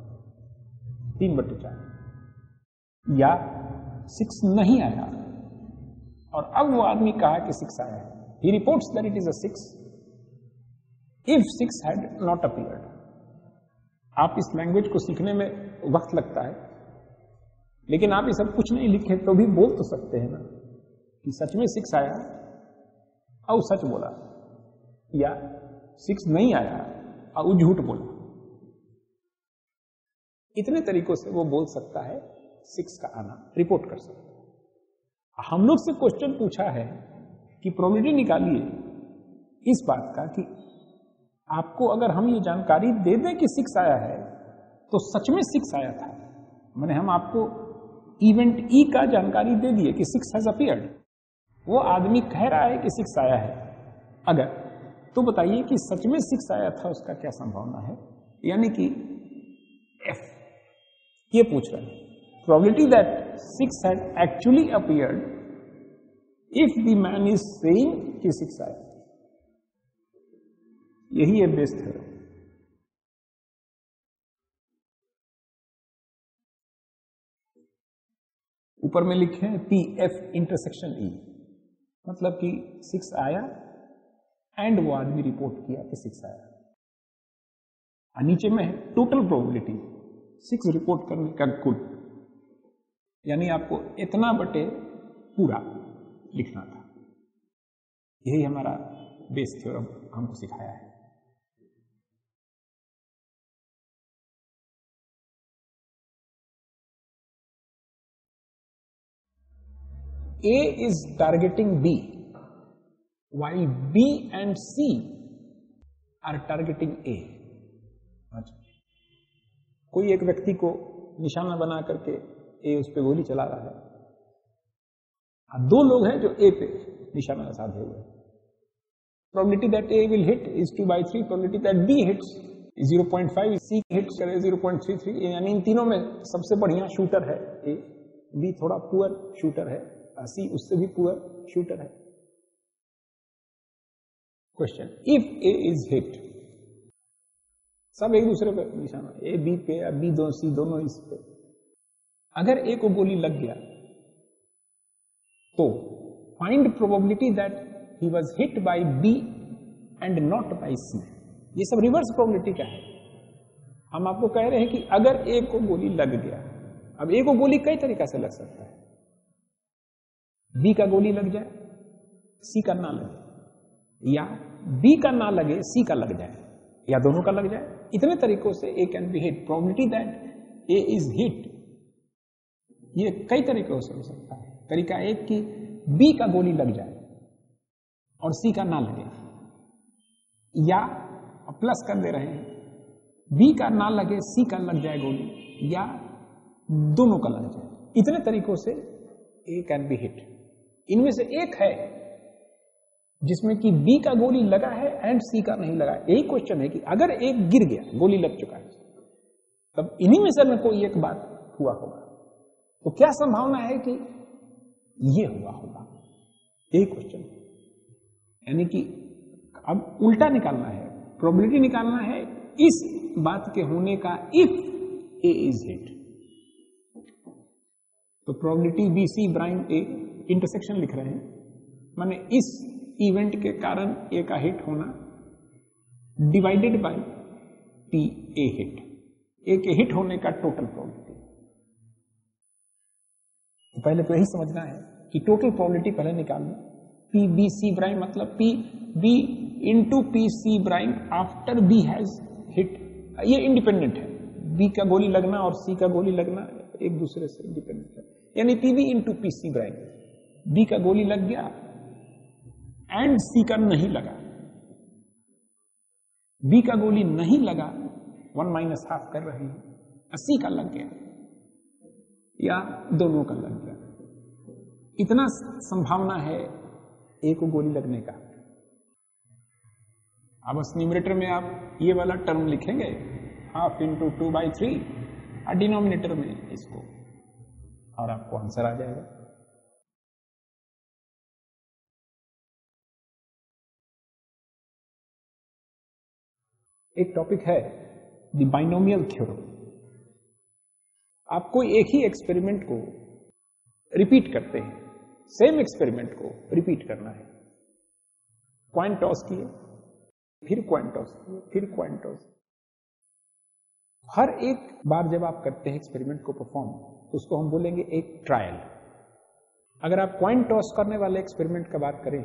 3/4, या 6 नहीं आया और अब वो आदमी कहा कि 6 आया है। He reports that it is a 6 if 6 had not appeared. आप इस लैंग्वेज को सीखने में वक्त लगता है, लेकिन आप ये सब कुछ नहीं लिखे तो भी बोल तो सकते हैं ना कि सच में 6 आया और सच बोला, या 6 नहीं आया और झूठ बोला। इतने तरीकों से वो बोल सकता है 6 का आना, रिपोर्ट कर सकता है। हम लोग से क्वेश्चन पूछा है कि प्रोबेबिलिटी निकालिए इस बात का कि आपको अगर हम ये जानकारी दे दें कि 6 आया है तो सच में 6 आया था, मैंने हम आपको इवेंट ई का जानकारी दे दिए कि 6 हैज अपीयर्ड, वो आदमी कह रहा है कि 6 आया है अगर, तो बताइए कि सच में 6 आया था, उसका क्या संभावना है, यानी कि एफ ये पूछ रहे हैं probability that 6 had actually appeared if the man is saying कि 6 आया। यही है बेस थ्योरम। ऊपर में लिखे हैं पी एफ इंटरसेक्शन ई, मतलब कि 6 आया एंड वो आदमी रिपोर्ट किया कि 6 आया। और नीचे में है टोटल प्रोबेबिलिटी 6 रिपोर्ट करने का कुल, यानी आपको इतना बटे पूरा लिखना था। यही हमारा बेस थ्योरम हमको सिखाया है। A is targeting B, while B and C are targeting A. अच्छा, कोई एक व्यक्ति को निशाना बना करके A उस पर गोली चला रहा है, दो लोग हैं जो A पे निशाना साधे हुए। Probability that A will hit is 2/3, probability that B hits is 0.5, C hits करे 0.33, यानी इन तीनों में सबसे बढ़िया शूटर है A, B थोड़ा पुअर शूटर है, सी उससे भी पुअर शूटर है। Question, if A is hit, सब एक दूसरे पे निशाना, ए बी पे या बी दो सी दोनों इस पे, अगर ए को गोली लग गया तो find probability that he was hit by B and not by C. ये सब रिवर्स प्रोबेबिलिटी का है। हम आपको कह रहे हैं कि अगर ए को गोली लग गया, अब ए को गोली कई तरीका से लग सकता है, बी का गोली लग जाए, सी का ना लगे, या बी का ना लगे सी का लग जाए, या दोनों का लग जाए। इतने तरीकों से A can be hit. Probability that A is hit, ये कई तरीकों से हो सकता है। तरीका एक कि बी का गोली लग जाए और सी का ना लगे, या प्लस कर दे रहे हैं बी का ना लगे सी का लग जाए गोली, या दोनों का लग जाए। इतने तरीकों से ए कैन बी हिट। इनमें से एक है जिसमें कि बी का गोली लगा है एंड सी का नहीं लगा। यही क्वेश्चन है कि अगर एक गिर गया, गोली लग चुका है, तब इन्हीं में से में कोई एक बात हुआ होगा, तो क्या संभावना है कि ये हुआ होगा, यही क्वेश्चन। यानी कि अब उल्टा निकालना है, प्रोबेबिलिटी निकालना है इस बात के होने का इफ ए इज हिट। तो probability B C prime A intersection लिख रहे हैं, माने इस इवेंट के कारण ए का हिट होना divided by P A hit, A के हिट होने का टोटल प्रोबेबिलिटी। तो पहले तो यही समझना है कि टोटल प्रोबेबिलिटी पहले निकालना, पी बी सी ब्राइम मतलब P B into P C prime after B has hit. ये इंडिपेंडेंट है, बी का गोली लगना और सी का गोली लगना एक दूसरे से डिपेंडेंट है। यानी P B into P C prime, B का गोली लग गया एंड सी का नहीं लगा, बी का गोली नहीं लगा, 1 माइनस हाफ कर रहे हैं, सी का लग गया या दोनों का लग गया। इतना संभावना है ए को गोली लगने का। अब उस न्यूमरेटर में आप ये वाला टर्म लिखेंगे, हाफ इंटू 2/3, और डिनोमिनेटर में इसको, और आपको आंसर आ जाएगा। एक टॉपिक है द बाइनोमियल थ्योरम। आपको एक ही एक्सपेरिमेंट को रिपीट करते हैं, सेम एक्सपेरिमेंट को रिपीट करना है। कॉइन टॉस किए, फिर कॉइन टॉस किए, फिर कॉइन टॉस। हर एक बार जब आप करते हैं एक्सपेरिमेंट को परफॉर्म, तो उसको हम बोलेंगे एक ट्रायल। अगर आप कॉइन टॉस करने वाले एक्सपेरिमेंट का बात करें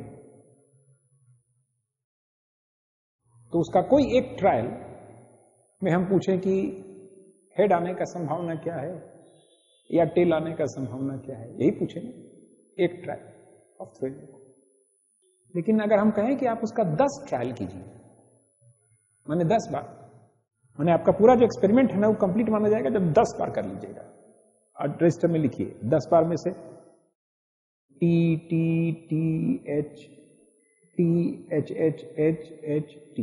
तो उसका कोई एक ट्रायल में हम पूछें कि हेड आने का संभावना क्या है या टेल आने का संभावना क्या है, यही पूछेंगे, एक ट्रायल ऑफ थ्रोइंग। लेकिन अगर हम कहें कि आप उसका 10 ट्रायल कीजिए, माने 10 बार, माने आपका पूरा जो एक्सपेरिमेंट है ना वो कंप्लीट माना जाएगा जब 10 बार कर लीजिएगा। और रजिस्टर में लिखिए 10 बार में से T T T H T H H H H T,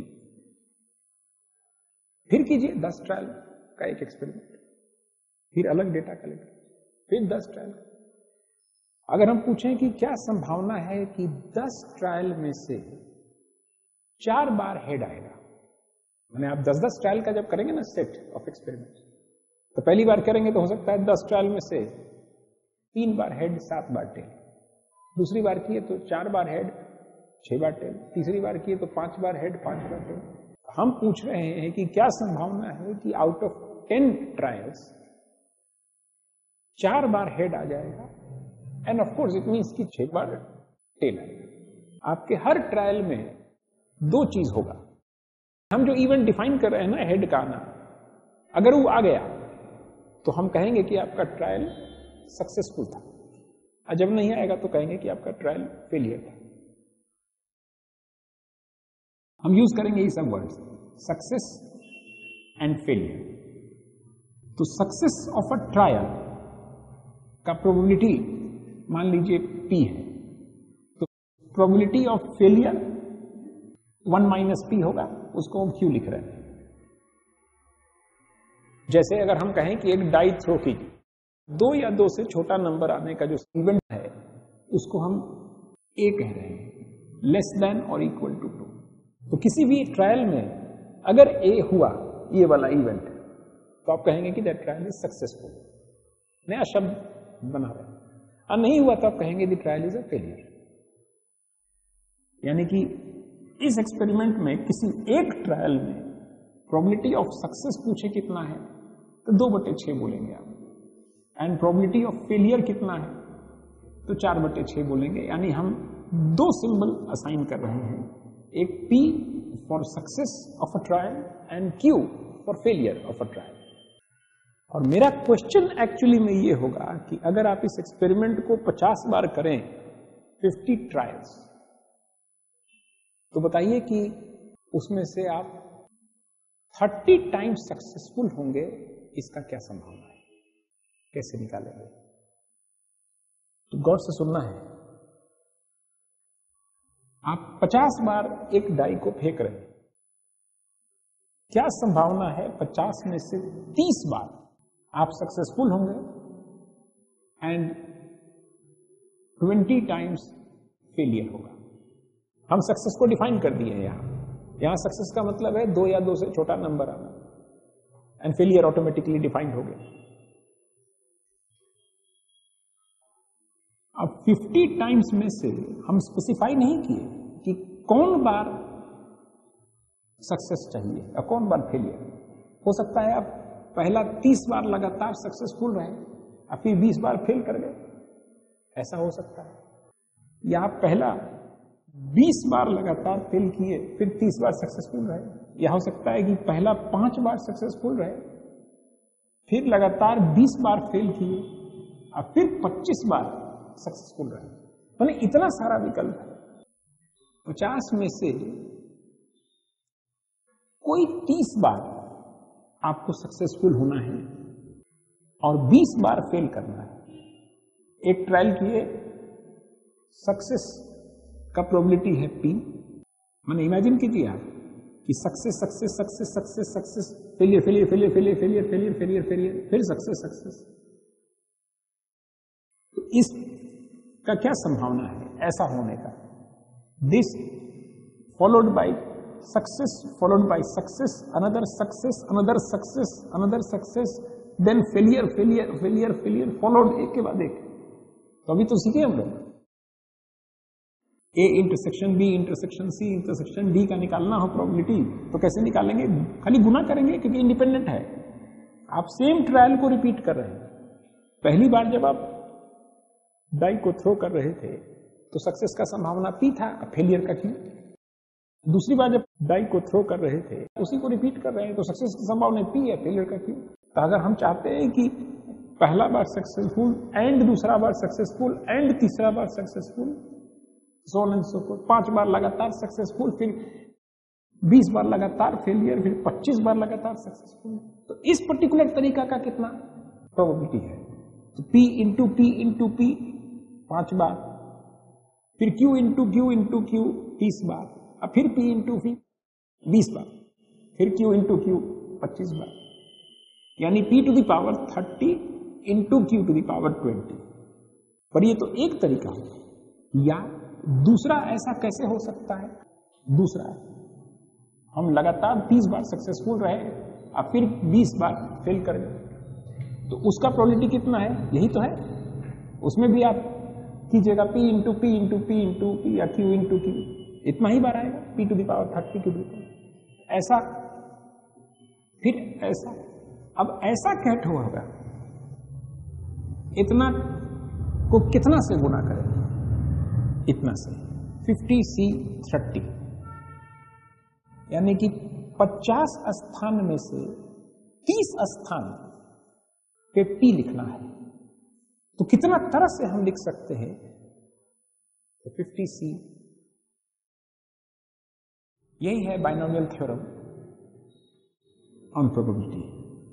फिर कीजिए 10 ट्रायल का एक एक्सपेरिमेंट, फिर अलग डेटा कलेक्ट, फिर 10 ट्रायल। अगर हम पूछें कि क्या संभावना है कि 10 ट्रायल में से 4 बार हेड आएगा, मैंने आप 10-10 ट्रायल का जब करेंगे ना सेट ऑफ एक्सपेरिमेंट, तो पहली बार करेंगे तो हो सकता है 10 ट्रायल में से 3 बार हेड, 7 बार टेल, दूसरी बार किए तो 4 बार हेड, 6 बार टेल, तीसरी बार किए तो 5 बार हेड, 5 बार टेल। हम पूछ रहे हैं कि क्या संभावना है कि आउट ऑफ 10 ट्रायल्स 4 बार हेड आ जाएगा, and of course it means कि 6 बार टेल आएगा। आपके हर ट्रायल में 2 चीज होगा। हम जो इवेंट डिफाइन कर रहे हैं ना, हेड का आना, अगर वो आ गया तो हम कहेंगे कि आपका ट्रायल सक्सेसफुल था, और जब नहीं आएगा तो कहेंगे कि आपका ट्रायल फेलियर था। हम यूज करेंगे ये सब वर्ड्स, सक्सेस एंड फेलियर। तो सक्सेस ऑफ अ ट्रायल का प्रोबेबिलिटी मान लीजिए P है, तो probability of failure 1 minus P होगा, उसको हम Q लिख रहे हैं। जैसे अगर हम कहें कि एक डाई थ्रो कीजिए, 2 या 2 से छोटा नंबर आने का जो इवेंट है उसको हम A कह रहे हैं, लेस देन और इक्वल टू 2। तो किसी भी ट्रायल में अगर A हुआ, ये वाला इवेंट, तो आप कहेंगे कि दैट ट्रायल इज सक्सेसफुल, नया शब्द बना रहे हैं। और नहीं हुआ तो आप कहेंगे the trial is a failure. यानी कि इस एक्सपेरिमेंट में किसी एक ट्रायल में प्रोबेबिलिटी ऑफ सक्सेस पूछे कितना है तो 2/6 बोलेंगे आप, एंड प्रोबेबिलिटी ऑफ फेलियर कितना है तो 4/6 बोलेंगे। यानी हम 2 सिंबल असाइन कर रहे हैं, एक P for success of a trial and Q for failure of a trial. और मेरा क्वेश्चन एक्चुअली में ये होगा कि अगर आप इस एक्सपेरिमेंट को 50 बार करें, 50 ट्रायल्स, तो बताइए कि उसमें से आप 30 टाइम्स सक्सेसफुल होंगे, इसका क्या संभावना है, कैसे निकालेंगे? तो गौर से सुनना है। आप 50 बार एक डाई को फेंक रहे हैं, क्या संभावना है 50 में से 30 बार आप सक्सेसफुल होंगे एंड 20 टाइम्स फेलियर होगा। हम सक्सेस को डिफाइन कर दिए हैं। यहां सक्सेस का मतलब है 2 या 2 से छोटा नंबर आना, एंड फेलियर ऑटोमेटिकली डिफाइंड हो गया। अब 50 टाइम्स में से हम स्पेसिफाई नहीं किए कि कौन बार सक्सेस चाहिए और कौन बार फेलियर। हो सकता है आप पहला 30 बार लगातार सक्सेसफुल रहे और फिर 20 बार फेल कर गए, ऐसा हो सकता है। या आप पहला 20 बार लगातार फेल किए फिर 30 बार सक्सेसफुल रहे। यह हो सकता है कि पहला 5 बार सक्सेसफुल रहे फिर लगातार 20 बार फेल किए और फिर 25 बार सक्सेसफुल रहे। मैंने इतना सारा विकल्प है, 50 में से कोई 30 बार आपको सक्सेसफुल होना है और 20 बार फेल करना है। एक ट्रायल किए, सक्सेस का प्रोबेबिलिटी है P। मैंने इमेजिन कीजिए आप कि success success success success success, failure failure failure failure failure failure failure failure, फिर सक्सेस सक्सेस। तो इसका क्या संभावना है ऐसा होने का? This followed by success, followed by success, another success, another success, another success, then failure failure failure failure, followed एक के बाद एक। तो अभी तो सीखे हम लोग A intersection B intersection C intersection D का निकालना हो प्रोबेबिलिटी, तो कैसे निकालेंगे? खाली गुना करेंगे क्योंकि इंडिपेंडेंट है। आप सेम ट्रायल को रिपीट कर रहे हैं। पहली बार जब आप डाई को थ्रो कर रहे थे तो सक्सेस का संभावना P था, फेलियर का Q। दूसरी बार जब डाई को थ्रो कर रहे थे उसी को रिपीट कर रहे हैं तो सक्सेस की संभावना P है, फेलियर का Q। तो अगर हम चाहते हैं कि पहला बार सक्सेसफुल एंड दूसरा बार सक्सेसफुल एंड तीसरा बार successful, so on and so forth, 5 बार लगातार सक्सेसफुल, फिर 20 बार लगातार फेलियर, फिर 25 बार लगातार सक्सेसफुल, तो इस पर्टिकुलर तरीका का कितना प्रोबेबिलिटी है? तो P इंटू P 5 बार, फिर Q इंटू Q 30 बार, और फिर P इंटू P 20 बार, फिर Q इंटू Q 25 बार, यानी P to the power 30 into Q to the power 20। पर ये तो एक तरीका है। या दूसरा ऐसा कैसे हो सकता है? दूसरा हम लगातार 30 बार सक्सेसफुल रहे और फिर 20 बार फेल कर गए, तो उसका प्रोबेबिलिटी कितना है? यही तो है। उसमें भी आप कीजिएगा P into P into P into P या Q इंटू Q, इतना ही बार आएगा, P to the power 30 Q to the power, ऐसा फिर ऐसा। अब ऐसा कैट होगा, इतना को कितना से गुना करें? इतना से 50C 30, यानी कि 50 स्थान में से 30 स्थान पे P लिखना है। तो कितना तरह से हम लिख सकते हैं? तो 50C, यही है बाइनोमियल थ्योरम ऑन प्रोबेबिलिटी,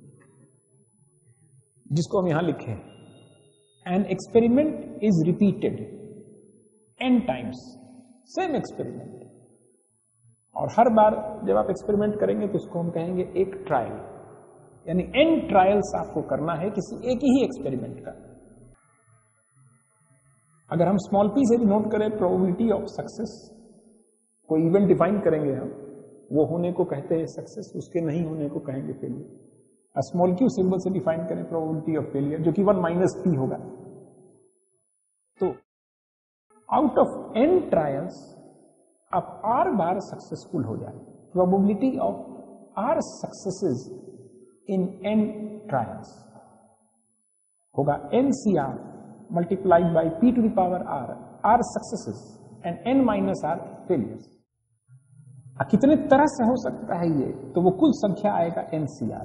जिसको हम यहां लिखे, an experiment is repeated n times, same experiment, और हर बार जब आप एक्सपेरिमेंट करेंगे तो उसको हम कहेंगे एक ट्रायल, यानी n ट्रायल्स आपको करना है किसी एक ही एक्सपेरिमेंट का। अगर हम स्मॉल p से भी नोट करें प्रोबेबिलिटी ऑफ सक्सेस, कोई इवेंट डिफाइन करेंगे हम, वो होने को कहते हैं सक्सेस, उसके नहीं होने को कहेंगे फेलियर। स्मॉल q सिंबल से डिफाइन करें प्रोबेबिलिटी ऑफ फेलियर, जो कि 1 माइनस p होगा। तो आउट ऑफ n ट्रायल्स आप r बार सक्सेसफुल हो जाए, probability of r successes in n trials होगा NCR multiplied by P to the power r successes and n minus r failures. कितने तरह से हो सकता है ये? तो वो कुल संख्या आएगा NCR।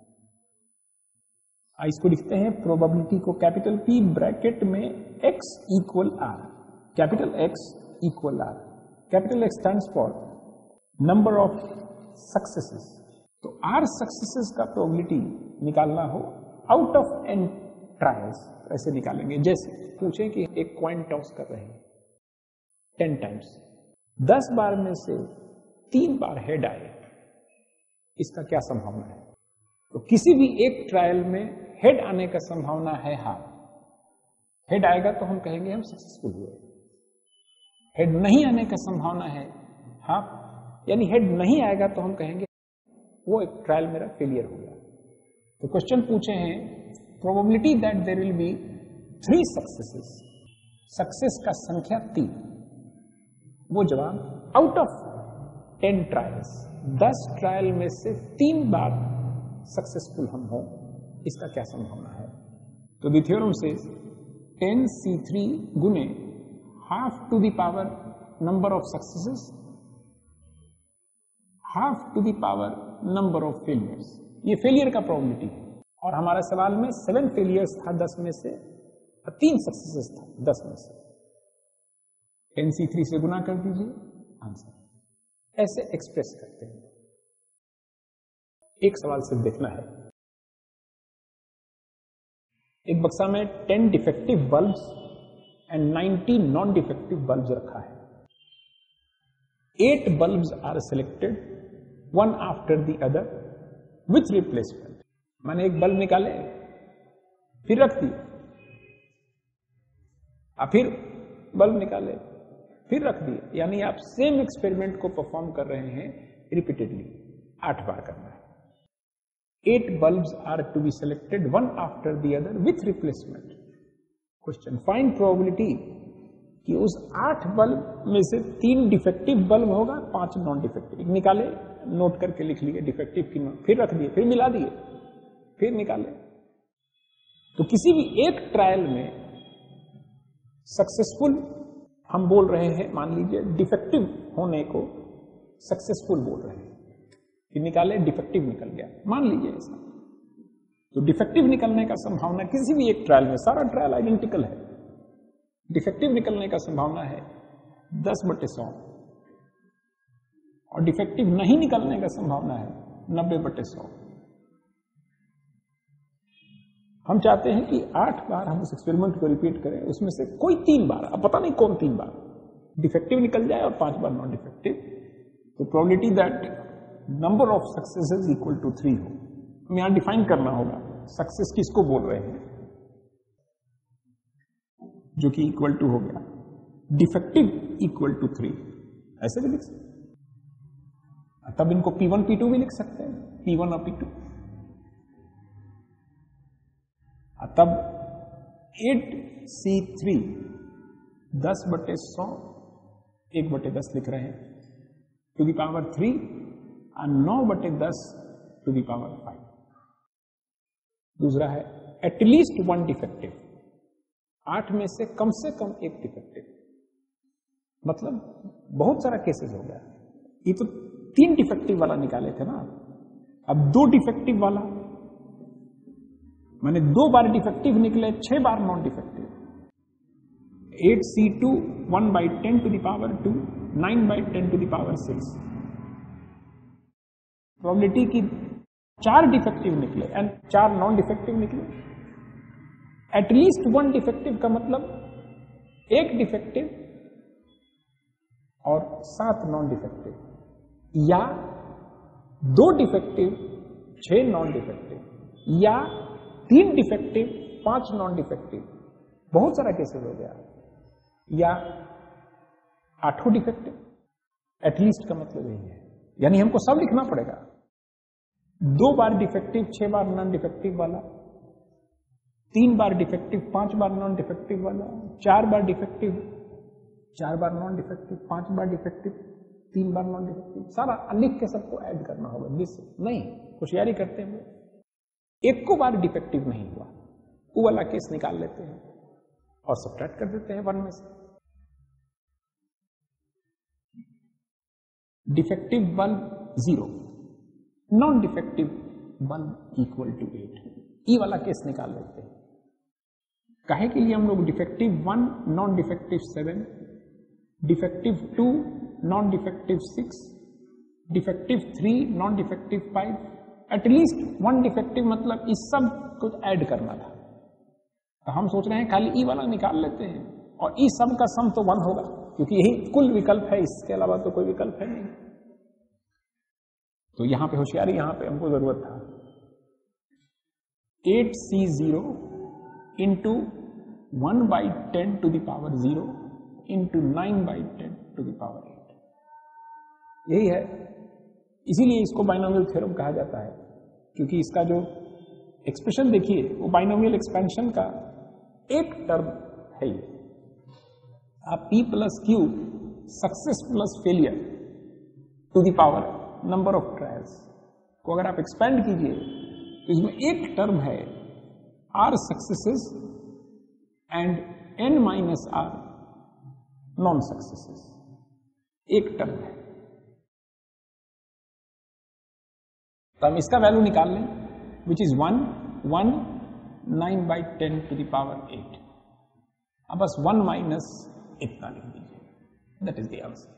इसको लिखते हैं प्रोबेबिलिटी को कैपिटल P ब्रैकेट में x equal r, capital X equal R। Capital X stands for number of successes. तो R सक्सेसेस का प्रोबेबिलिटी निकालना हो आउट ऑफ n ट्रायल्स, ऐसे निकालेंगे। जैसे पूछे कि एक कॉइन टॉस कर रहे हैं 10 टाइम्स, 10 बार में से 3 बार हेड आए, इसका क्या संभावना है? तो किसी भी एक ट्रायल में हेड आने का संभावना है हाफ। हेड आएगा तो हम कहेंगे हम सक्सेसफुल हुए। हेड नहीं आने का संभावना है हाफ, यानी हेड नहीं आएगा तो हम कहेंगे वो एक ट्रायल मेरा फेलियर हो गया। तो क्वेश्चन पूछे हैं probability that there will be 3 successes, success का संख्या 3, वो जवाब आउट ऑफ 10 ट्रायल्स, 10 ट्रायल में से 3 बार सक्सेसफुल हम हो, इसका क्या संभावना है? तो द थ्योरम से 10C3 गुने half to the power number of successes, half to the power number of failures, ये फेलियर का प्रोबेबिलिटी है। और हमारा सवाल में 7 फेलियर्स था 10 में से, 3 सक्सेसेस था 10 में से। 10c3 से गुना कर दीजिए, आंसर। ऐसे एक्सप्रेस करते हैं। एक सवाल सिर्फ देखना है। एक बक्सा में 10 defective bulbs and 90 non defective bulbs रखा है। 8 bulbs are selected, one after the other, with replacement. मैंने एक बल्ब निकाले, फिर रख दिए, फिर बल्ब निकाले, फिर रख दिए, यानी आप सेम एक्सपेरिमेंट को परफॉर्म कर रहे हैं रिपीटेडली, 8 बार करना है। 8 bulbs are to be selected, one after the other, with replacement. Question: find probability कि उस 8 बल्ब में से 3 डिफेक्टिव बल्ब होगा, 5 नॉन डिफेक्टिव। निकाले, नोट करके लिख लिए डिफेक्टिव की, फिर रख दिए, फिर मिला दिए, फिर निकाले। तो किसी भी एक ट्रायल में सक्सेसफुल हम बोल रहे हैं, मान लीजिए डिफेक्टिव होने को सक्सेसफुल बोल रहे हैं कि निकाले, डिफेक्टिव निकल गया, मान लीजिए ऐसा। तो डिफेक्टिव निकलने का संभावना किसी भी एक ट्रायल में, सारा ट्रायल आइडेंटिकल है, डिफेक्टिव निकलने का संभावना है 10/100 और डिफेक्टिव नहीं निकलने का संभावना है 90/100। हम चाहते हैं कि 8 बार हम उस एक्सपेरिमेंट को रिपीट करें, उसमें से कोई 3 बार, अब पता नहीं कौन 3 बार डिफेक्टिव निकल जाए और 5 बार नॉन डिफेक्टिव। तो probability that number of successes equal to 3 हो। हमें यहां डिफाइन करना होगा सक्सेस किसको बोल रहे हैं, जो कि इक्वल टू हो गया डिफेक्टिव इक्वल टू 3, ऐसे भी लिख सकते हैं। तब इनको P1 P2 भी लिख सकते हैं, P1 और P2। तब 8c3 10/100 1/10 लिख रहे हैं टू द पावर 3 और 9/10 टू द पावर 5। दूसरा है एटलीस्ट 1 डिफेक्टिव, 8 में से कम 1 डिफेक्टिव, मतलब बहुत सारा केसेस हो गया। ये तो 3 डिफेक्टिव वाला निकाले थे ना, अब 2 डिफेक्टिव वाला, मैंने 2 बार डिफेक्टिव निकले, 6 बार non defective. 8c2 1/10 to the power 2, 9/10 to the power 6। Probability की 4 डिफेक्टिव निकले एंड 4 नॉन डिफेक्टिव निकले। एटलीस्ट 1 डिफेक्टिव का मतलब 1 डिफेक्टिव और 7 नॉन डिफेक्टिव, या 2 डिफेक्टिव 6 नॉन डिफेक्टिव, या 3 डिफेक्टिव 5 नॉन डिफेक्टिव, बहुत सारा केसेस हो गया, या 8 डिफेक्टिव। एटलीस्ट का मतलब यही है, यानी हमको सब लिखना पड़ेगा। 2 बार डिफेक्टिव, 6 बार नॉन डिफेक्टिव वाला, 3 बार डिफेक्टिव, 5 बार नॉन डिफेक्टिव वाला, 4 बार डिफेक्टिव, 4 बार नॉन डिफेक्टिव, 5 बार डिफेक्टिव, 3 बार नॉन डिफेक्टिव, सारा लिख के सबको ऐड करना होगा। दिस नहीं, होशियारी करते हैं, एक को बार डिफेक्टिव नहीं हुआ, वो वाला केस निकाल लेते हैं और सब्ट्रैक्ट कर देते हैं 1 में से। Defective bulb 0, non defective bulb equal to 8, ई वाला केस निकाल लेते हैं। काहे के लिए हम लोग defective 1 non defective 7, defective 2 non defective 6, defective 3 non defective 5, at least 1 defective, मतलब इस सब को ऐड करना था। तो हम सोच रहे हैं खाली ई वाला निकाल लेते हैं और ई सब का सम तो 1 होगा, क्योंकि यही कुल विकल्प है, इसके अलावा तो कोई विकल्प है नहीं। तो यहां पे होशियारी, यहां पे हमको जरूरत था। 8c0 into 1/10 to the power 0 into 9/10 to the power 8, यही है। इसीलिए इसको बाइनोमियल थ्योरम कहा जाता है, क्योंकि इसका जो एक्सप्रेशन देखिए वो बाइनोमियल एक्सपेंशन का एक टर्म है। ये आप P plus Q success plus failure to the power number of trials को अगर आप एक्सपेंड कीजिए तो इसमें एक टर्म है R successes and N minus R non successes, एक टर्म है। तो हम इसका वैल्यू निकाल लें, which is 1, 1 9 by 10 to the power 8. अब बस 1 माइनस इतना लिख दीजिए, दैट इज द आंसर.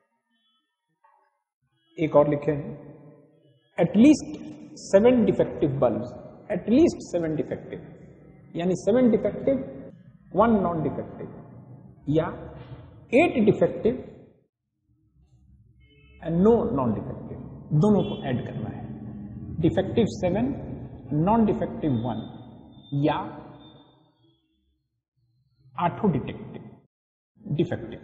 एक और लिखे हैं, at least 7 defective bulbs, at least 7 defective, यानी 7 डिफेक्टिव 1 नॉन डिफेक्टिव, या 8 defective and no non defective, दोनों को ऐड करना है. डिफेक्टिव 7, नॉन डिफेक्टिव 1, या 8 defective.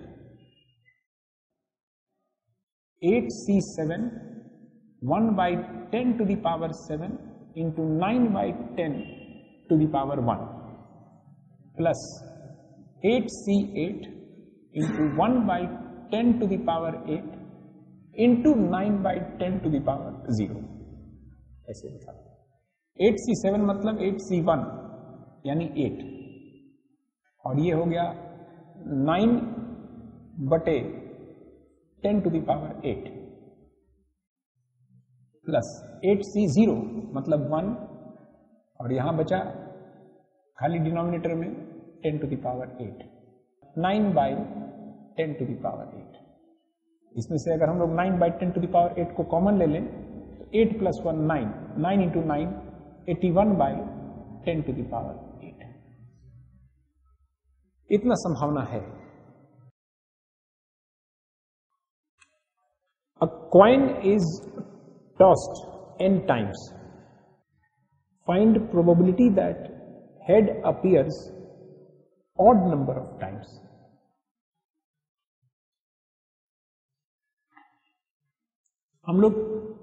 8C7 1 by 10 to the power 7 into 9 by 10 to the power 1 plus 8C8 into 1 by 10 to the power 8 into 9 by 10 to the power 0. ऐसे लिखा. 8C7 मतलब 8C1 यानी 8, और ये हो गया 9 बटे 10 to the power 8 plus 8C0 मतलब 1, और यहां बचा खाली डिनोमिनेटर में 10 to the power 8, 9 by 10 to the power 8. इसमें से अगर हम लोग 9 by 10 to the power 8 को कॉमन ले लें तो 8 plus 1 9, 9 into 9 81 by 10 to the power 8. इतना संभावना है. A coin is tossed n times. Find probability that head appears odd number of times. हम लोग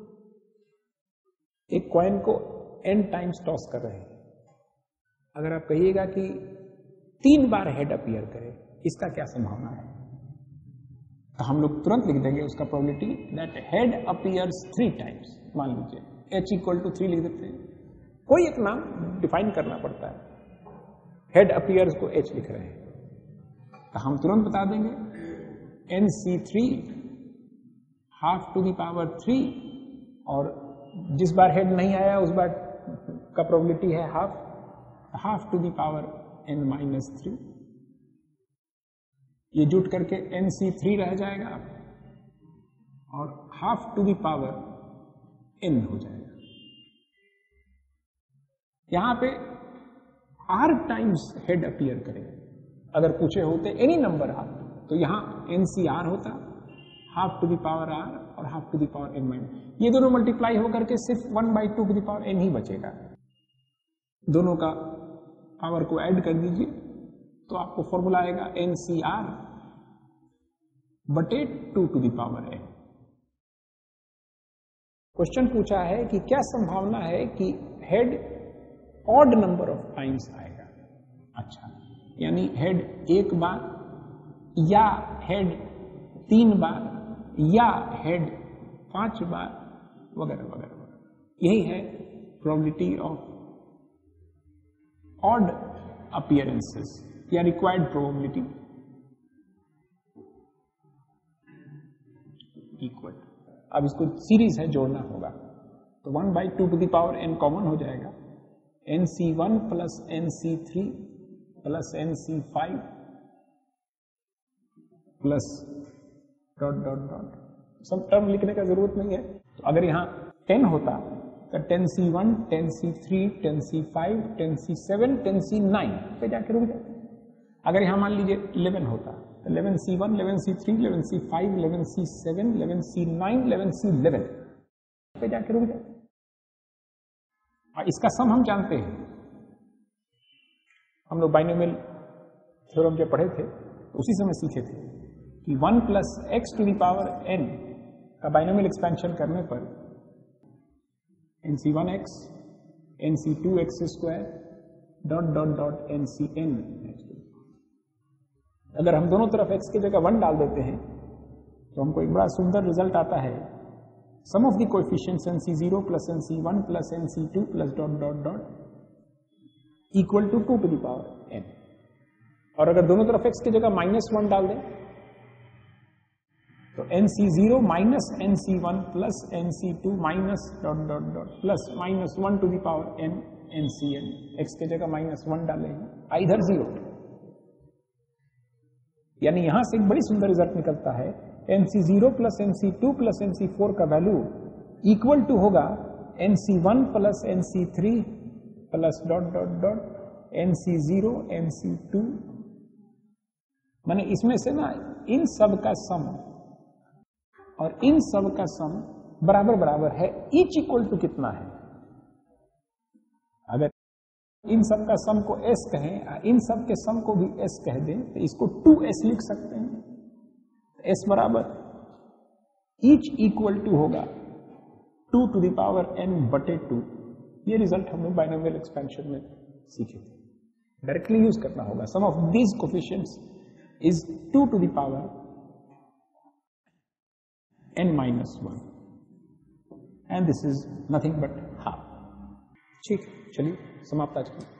एक कॉइन को n टाइम्स टॉस कर रहे हैं. अगर आप कहिएगा कि 3 बार हेड अपीयर करे, इसका क्या संभावना है, तो हम लोग तुरंत लिख देंगे उसका probability that head appears 3 times. मान लीजिए h इक्वल टू 3 लिख देते हैं. कोई एक नाम डिफाइन करना पड़ता है. हेड अपीयर्स को h लिख रहे हैं, तो हम तुरंत बता देंगे NC3 half to the power 3, और जिस बार हेड नहीं आया उस बार का प्रोबेबिलिटी है half to the power n minus 3. ये जुट करके NC3 रह जाएगा और half to the power n हो जाएगा. यहां पे r टाइम्स हेड अपीयर करेगा. अगर पूछे होते एनी नंबर r, तो यहां NCR होता, half to the power r और half to the power n minus. ये दोनों मल्टीप्लाई होकर के सिर्फ 1/2 टू द पावर n ही बचेगा. दोनों का पावर को ऐड कर दीजिए तो आपको फॉर्मूला आएगा NCR बटे 2 to the power n. Question पूछा है कि क्या संभावना है कि head odd number of times आएगा. अच्छा, यानी हेड 1 बार, या हेड 3 बार, या हेड 5 बार, वगैरह वगैरह वगैरह. यही है प्रोबेबिलिटी ऑफ ऑड अपीयरेंसेस या रिक्वायर्ड प्रोबेबिलिटी इक्वल. अब इसको सीरीज है, जोड़ना होगा, तो 1/2 to the power n common हो जाएगा. NC1 plus NC3 plus NC5 plus dot dot dot. सब टर्म लिखने का जरूरत नहीं है. तो अगर यहाँ 10 होता तो 10C1, 10C3, 10C5, 10C7, 10C9 पे जाके रुक जाता. अगर यहाँ मान लीजिए 11 होता तो 11C1, 11C3, 11C5, 11C7, 11C9, 11C11 पे जाके रुक जाता. और इसका सम हम जानते हैं, हम लोग बाइनोमियल थ्योरम जब पढ़े थे तो उसी समय सीखे थे कि 1 plus x to the power n का बाइनोमियल एक्सपेंशन करने पर NC1x, NC2x² dot dot dot NCn. अगर हम दोनों तरफ x की जगह 1 डाल देते हैं तो हमको एक बड़ा सुंदर रिजल्ट आता है. Sum of the coefficients NC0 plus NC1 plus NC2 plus dot dot dot equal to 2 to the power n. और अगर दोनों तरफ x की जगह -1 डाल दें तो NC0 minus NC1 plus NC2 minus dot dot dot plus minus 1 to the power n NCn, x के जगह -1 डाले, इधर 0, यानी यहां से एक बड़ी सुंदर रिजल्ट निकलता है। NC0 plus NC2 plus NC4 का वैल्यू इक्वल टू होगा NC1 plus NC3 plus dot dot dot NC0 NC2, माने इसमें से ना इन सब का सम और इन सब का सम बराबर बराबर है, ईच इक्वल टू कितना है। अगर इन सब का सम को s कहें, इन सब के सम को भी s कह दें, तो इसको 2s लिख सकते हैं। s बराबर ईच इक्वल टू होगा 2 टू द पावर n बटे 2। ये रिजल्ट हमने बाइनोमियल एक्सपेंशन में सीखे थे, डायरेक्टली यूज करना होगा। Sum of these coefficients is 2 to the power n minus 1 and this is nothing but half। ठीक, चलिए समाप्त आज की।